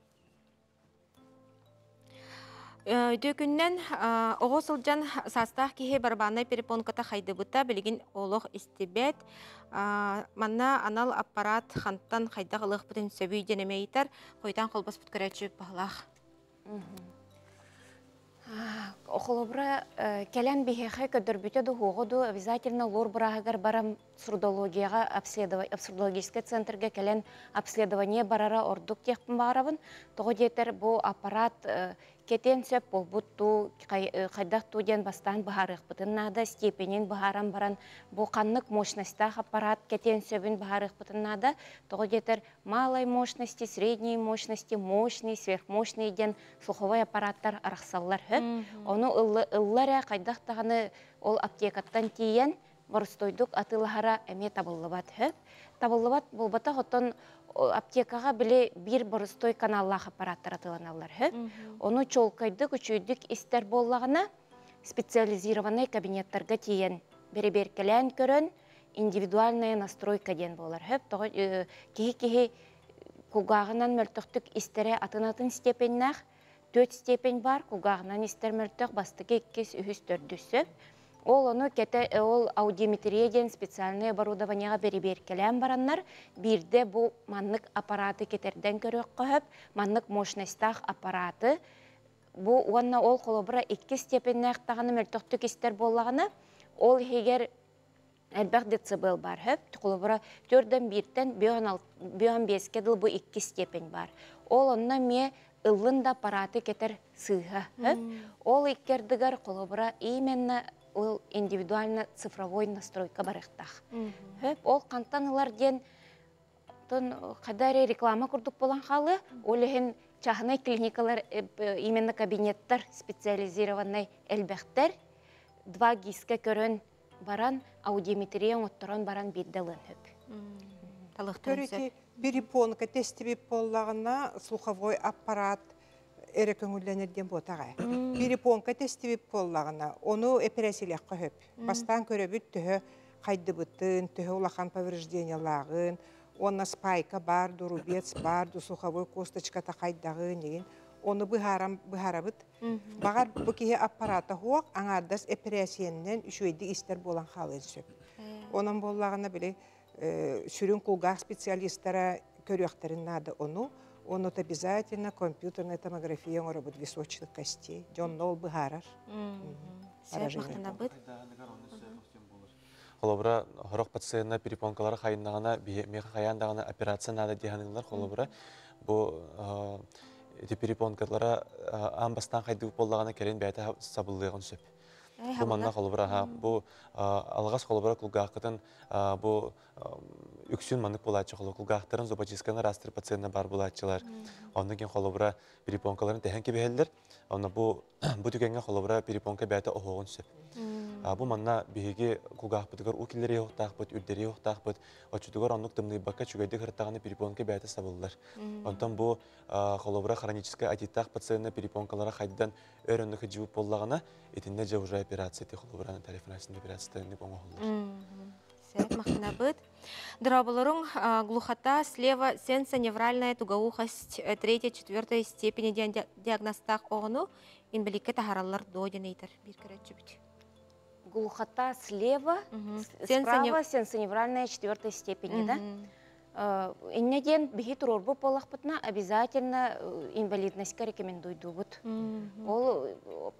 Дөкүннен оғо сылжан састақ кеге барбаны перепонката хайдыбыта білген олық истебет. Манна анал аппарат ханттан хайдақ ылық бүтін сөбүй денемейтер, қойдан қолбас бұт көрәтші бағылақ. Охолобра келен бихеха көдөрбүтө ду хугоду обязательно лор барагар барам сурдологияга обследование абсурдологический центрге келен обследование барара ордук техпин барабын. Того жетер бу аппарат кетен сөп болбутту кайдак туден бастан бахарык бытыннада степенин бахаран баран бу каннык мощностьта аппарат кетен сөбүн бахарык бытыннада. Того жетер малой мощности, средней мощности, мощный, сверхмощный ден слуховой аппараттар араксаллар. Onu ыллара кайдактаганы ол аптекаттан тиен борстойдук атылахара эме табыллыбат хөп. Табыллыбат болбата хотон аптекага биле бир борстой каналлах аппараттар атыланалар хөп. Onu чолкайдык үчүйдүк истер боллагана специализированный кабинеттерге тиен береберкелен көрөн индивидуальная настройка ден болар хөп. Кихи-кихи кугагынан мөлтөктүк истере атынатын степеннах Төт степень бар, кугағынан истер мөлтөк бастығы иккес үхіс төрдүсі. Ол оны кете ол аудиометрияден специальное оборудованияға бері-беркелен бараннар, бирде бұл маннык аппараты кетерден көрек қойып, маннык мощностях аппараты. Бұл уанна ол қолыбыра иккес степеннәқ тағаны мөлтөктүк истер болағына, ол егер әлбәқ децибел бар хөп, қолыбыра төрден биртен бүйон беске дыл бұл иккес степень бар. Ол онна ме ыллында аппараты кетер сыға. Ол иккердігер қолыбыра именно ол индивидуально цифровой настройка барықтақ. Ол қантанылар ден қадаре реклама күрдік болан қалы, ол ехен чахынай клиникалар, именно кабинеттер, специализированный әлбәқтер, два гиске көрін баран, аудиометрия оттырын баран беддалын хөп. Көріті перепонка тестебеп боллағына слуховой аппарат әрі көңілленерден ботаға. Перепонка тестебеп боллағына, оны операциялық қойып. Бастан көребіт түхі қайды бұттын, түхі улақан повреждениялағын, Онна спайка бар, ду рубец бар, ду суховой косточка тахайдағы неген. Оны бұхарабыт. Бағар бұкеге аппарата хоқ, аңардас операцияннен үшөйді істер болан қалын сөп. Онын болағына біле сүрін құлғақ специалистара көріяқтарын нады оны. Он обязательно компьютерная томография, он работает височных костей. Джон Нол Бхарар. Холобра хорох пациентна перепонкалары хайындағана, меха хаяндағана операция нада дегеніңлер холобра. Бұл эти перепонкалары амбастан қайды болдағана керен бәйті сабылығын сөп. Бұл манна холобра, бұл алғас холобра күлгақытын, бұл үксін манық болатшы холу күлгақтарын зубачисканы растыр пациентна бар болатчылар. Ондан кен холобра перепонкаларын тәхен кебелдер. Бұл түгенге холобра перепонка бәйті оғығын сөп. Бұл манна бейге күлгақпытығыр ұкелері еуқтақпыт, үрдері еуқтақпыт, очудығыр онық тымны баққа чүгәйді қырттағаны перепонка бәйті сабылдар. Онтан бұл холобра хроническая атиттақ пациентна перепонкалары қайдыдан өріннігі жауып болағына, етінде же уже операция те холобраның тарифинасында операцияны оңығылдар. Сәп мақтанабыт. Дроболорун глухота слева сенсоневральная тугоухость третьей-четвертой степени диагностах оғыну инбеликке тахаралар дойден ейтір. Bir кәрәтші бүт. Глухота слева, справа сенсоневральная четвертой степени, да? Иннеден бихи турорбу полахпытна обязательно инвалидностька рекомендуйду. Ол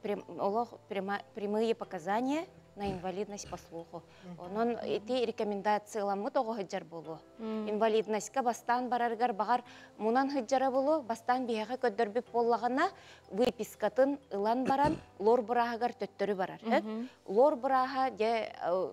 прямые показания на инвалидность по слуху. Онон эти рекомендации ламы того хаджар болу. Инвалидностька бастан бараргар багар мунан хаджара болу, бастан бихаға көддөрбік боллағына выпискатын ылан баран лор бұрағығар төттөрі барар. Лор бұраға де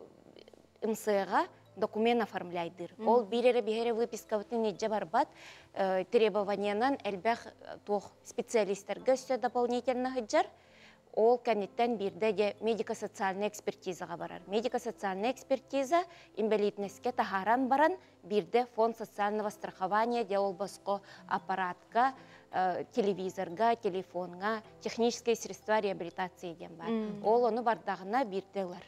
МСға документ оформляйдыр. Ол бирере-бихере выпискавытын неджа барбат требованиянан әлбәқ тоқ специалистерге өсті дополнительно хаджар. Ол кәнеттен бірде де медико-социальный экспертизаға барар. Медико-социальный экспертиза инвалидностьке тахаран баран, бірде фонд социального страхования де ол басқо аппаратқа, телевизорға, телефонға, технические средства реабилитации ден бар. Ол оны бардағына бірделер.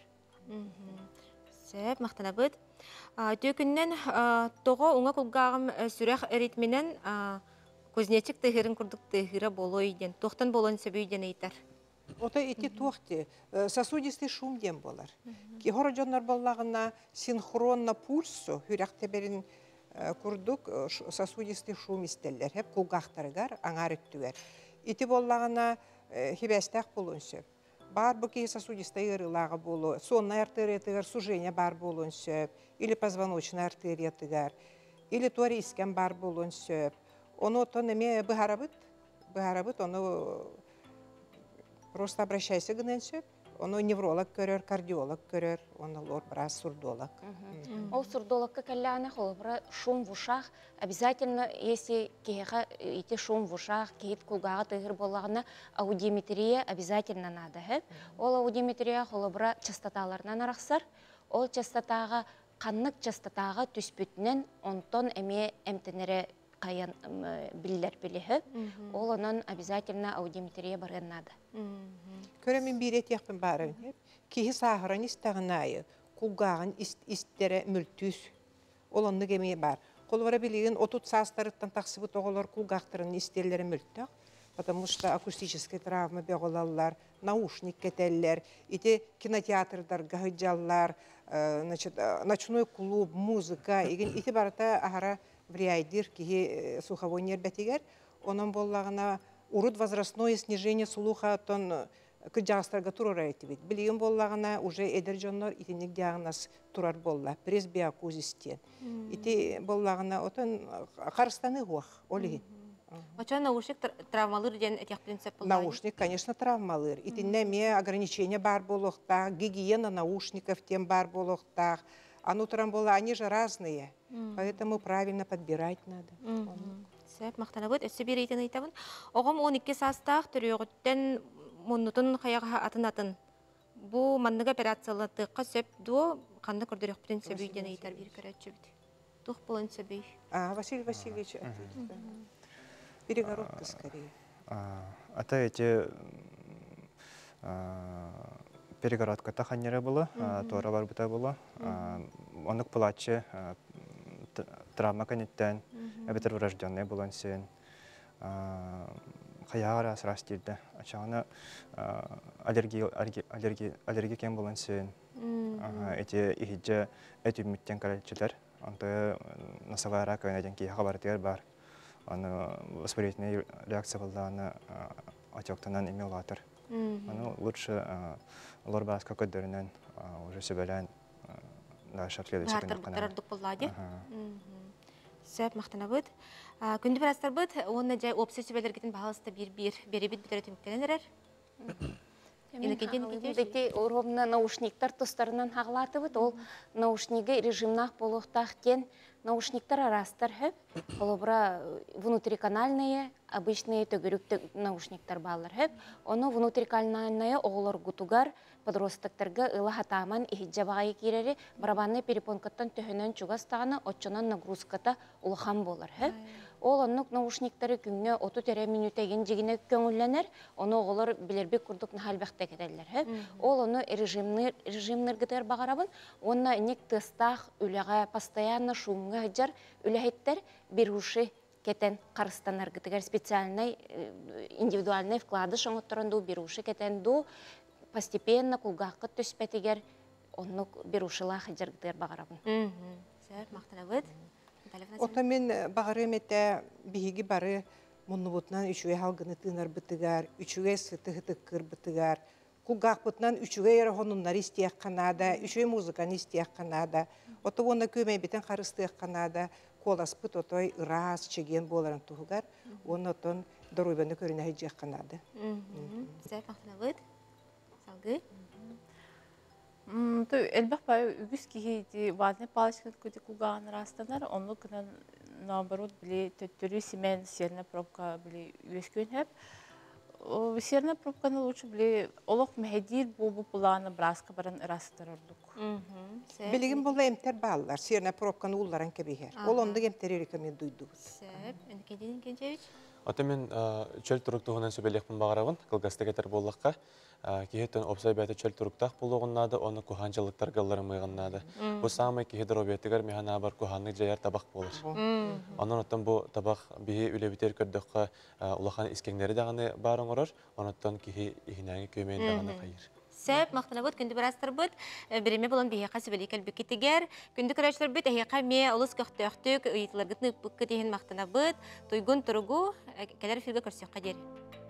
Сәп, мақтанабыт. Төкіннен тоғы оңа құлғағым сүрәқ ритмінен көзнечік тығырын күрдік тығыры болу үйден, тоқтан болуын сөбі үйден ейтер. Ота эти тоқты сосудистый шум дем болар. Ки хорожоннар боллагына синхронно пульсу хүрәкте берин курдук сосудистый шум истеллер. Хеп кулгақтарыгар аңар өттүгер. Ити боллагына хибестак болун сөп. Бар бұки сосудистый ырылағы болу, сонна артерия тыгар сужение бар болун сөп, или позвоночная артерия тыгар, или туари искен бар болун сөп. Оно то неме быхарабыт, быхарабыт, оно просто обращайся гынен сөп. Оно невролог көрер, кардиолог көрер, оно лор брас сурдолог. Ол сурдологка калляны холбра шум в ушах. Обязательно, если кеха идти шум в ушах, кехит кулгага тыгыр боллагына аудиометрия обязательно надо. Ол аудиометрия холбра частоталарынан арақсар. Ол частотаға, қаннық частотаға түспүтінен онтон әме әмтенері қаян білдер білігі. Ол онын обязательно аудиометрия барған надо. Көрәмен бирет яқпын барын. Кейі сағыран істағынайы, құлғағын істері мүлтүс. Ол онны кеме бар. Қолвара білеген отут састарыттан тақсыбыт оғылар құлғақтырын істерлері мүлттіқ. Потому что акустическая травма беғылалар, наушник кетеллер, ити кинотеатрдар гахыджаллар, ночной клуб, музыка. Ити барата ағара вряйдир кихи слуховой нербетигер. Онын боллағына урут возрастное снижение слуха тон кыджағыстарға турар әйтібет. Білген боллағына уже эдер жонлар итінік диагноз турар болла, пресбиокузистен. Ити боллағына отын қарыстаны ғуақ, олеген. Очан наушник травмалыр ден этих принцип боллағын? Наушник, конечно, травмалыр. Итіннәме ограничения бар болуқтақ, гигиена наушников тем бар болуқтақ. Оно трамбола, они же разные, поэтому правильно подбирать надо. Сәп, мақтанабыт, өсі бір ейтін айтабын. Оғым он екі састақ түріғіттен мұнытын қаяға атын-атын. Бұ манныға операциялы тұққа сөп дуы қанды көрдірек бүтін сөбейден айтар бір көрәтші біт. Тұқ болын сөбей. Василий Васильевич, перегородка скорее. Ата эти перегородка таханнера была, тора бар бута была. Онық плачы травма кенеттен, эбетер врожденный болан сен. Хаяра срастирде. Ачагана аллергия аллергия аллергия кем болан сен. Эти ихиджа эти миттен калчылар. Анта насагара кайнаден ки хабартер бар. Аны воспалительная реакция болданы отектанан эмилатор. Аны лучше лорбаска көддөрүнөн уже сөбөлөн дальше следующий Бартар буттарардык боллади. Сөп мактанабыт. Күндү барастарбыт, онна жай опция сөбөлөргетин баалыста бир-бир беребит битер өтүмүктенелер. Дети уровна наушниктар тустарынан хагылатыбыт, ол наушниги режимнах болуктах кен наушниктар арастар хөп, олобра внутриканальные, обычные төгүрүк наушниктар баллар хөп, оны внутриканальные оголор гутугар подростактарга ыла хатаман ихиджабагай кирери барабанный перепонкаттан төһөнөн чугастаганы отчонон нагрузката улахан болар хөп. Ол оннук наушниктары күнгө отуз минут еген жигине көңүлленер, оны оголор билербек курдук нахалбакта кетелер хөп. Ол оны режимнер режимнер гытар багарабын, онна ник тыстах үлеге постоянно шумга жар үлехеттер беруши кетен карыстанар гытыгар специальный индивидуальный вкладыш оңотторунду беруши кетен ду постепенно кулгакка төспетигер оннук берушила хаджар гытар багарабын. Сөп мактанабыт. Ота мен бағары әметі бігі бары мұны бұтынан үшуе халғыны тыңар бұтығар, үшуе сыты тұққыр бұтығар, құлғақ бұтынан үшуе әрі ғонынлар істейік қанада, үшуе музыканы істейік қанада. Ота оны көмей бітін қарыстайық қанада, қолас бұт отой ұрас чеген боларын тұғығар, оны отын дұройбаны көріне әйджек қанада. Сөп мақтанабыт. Салғы? Элбах бай үгіз кейді вазны палычкын көді кулгағын растанар, оны күнін наоборот біле төттірі семен серна пробка біле өскөн әп. Серна пробканы лучше біле олық мәдир болу бұланы браска баран растар ордық. Білігін бұл әмтер балылар, серна пробканы ұлларан кәбейер. Ол онды әмтері рекомендуйды. Сөп, әнкеден Кенжевич? Ата мен чөл тұруқтығынан сөбелекпін бағарабын, қылғастығетер болыққа. Кихеттен опсай бәті чөл тұруқтақ болуғыннады, оны куханчылықтар ғыллары мұйғыннады. Бұл самай кихедер обеттігер механа бар куханны жайар табақ болыр. Онын оттан бұл табақ бейі үлебітер көрдіққа ұлақан искеңдері дағаны барын ұрыр, оныттан кихи ихинәңі көмейін дағаны қайыр. Сөп, мақтанабыт, күнді барастар бұд, біреме болын бейеқа сөбелі кәлбі кетігер. Күнді көрәшілер бұд, әйеқа ме олыс көқтіқтік, ұйытыларғытны бұққы дейін мақтанабыт, тойгун тұрғу, кәлер филгі көрсеққа дер.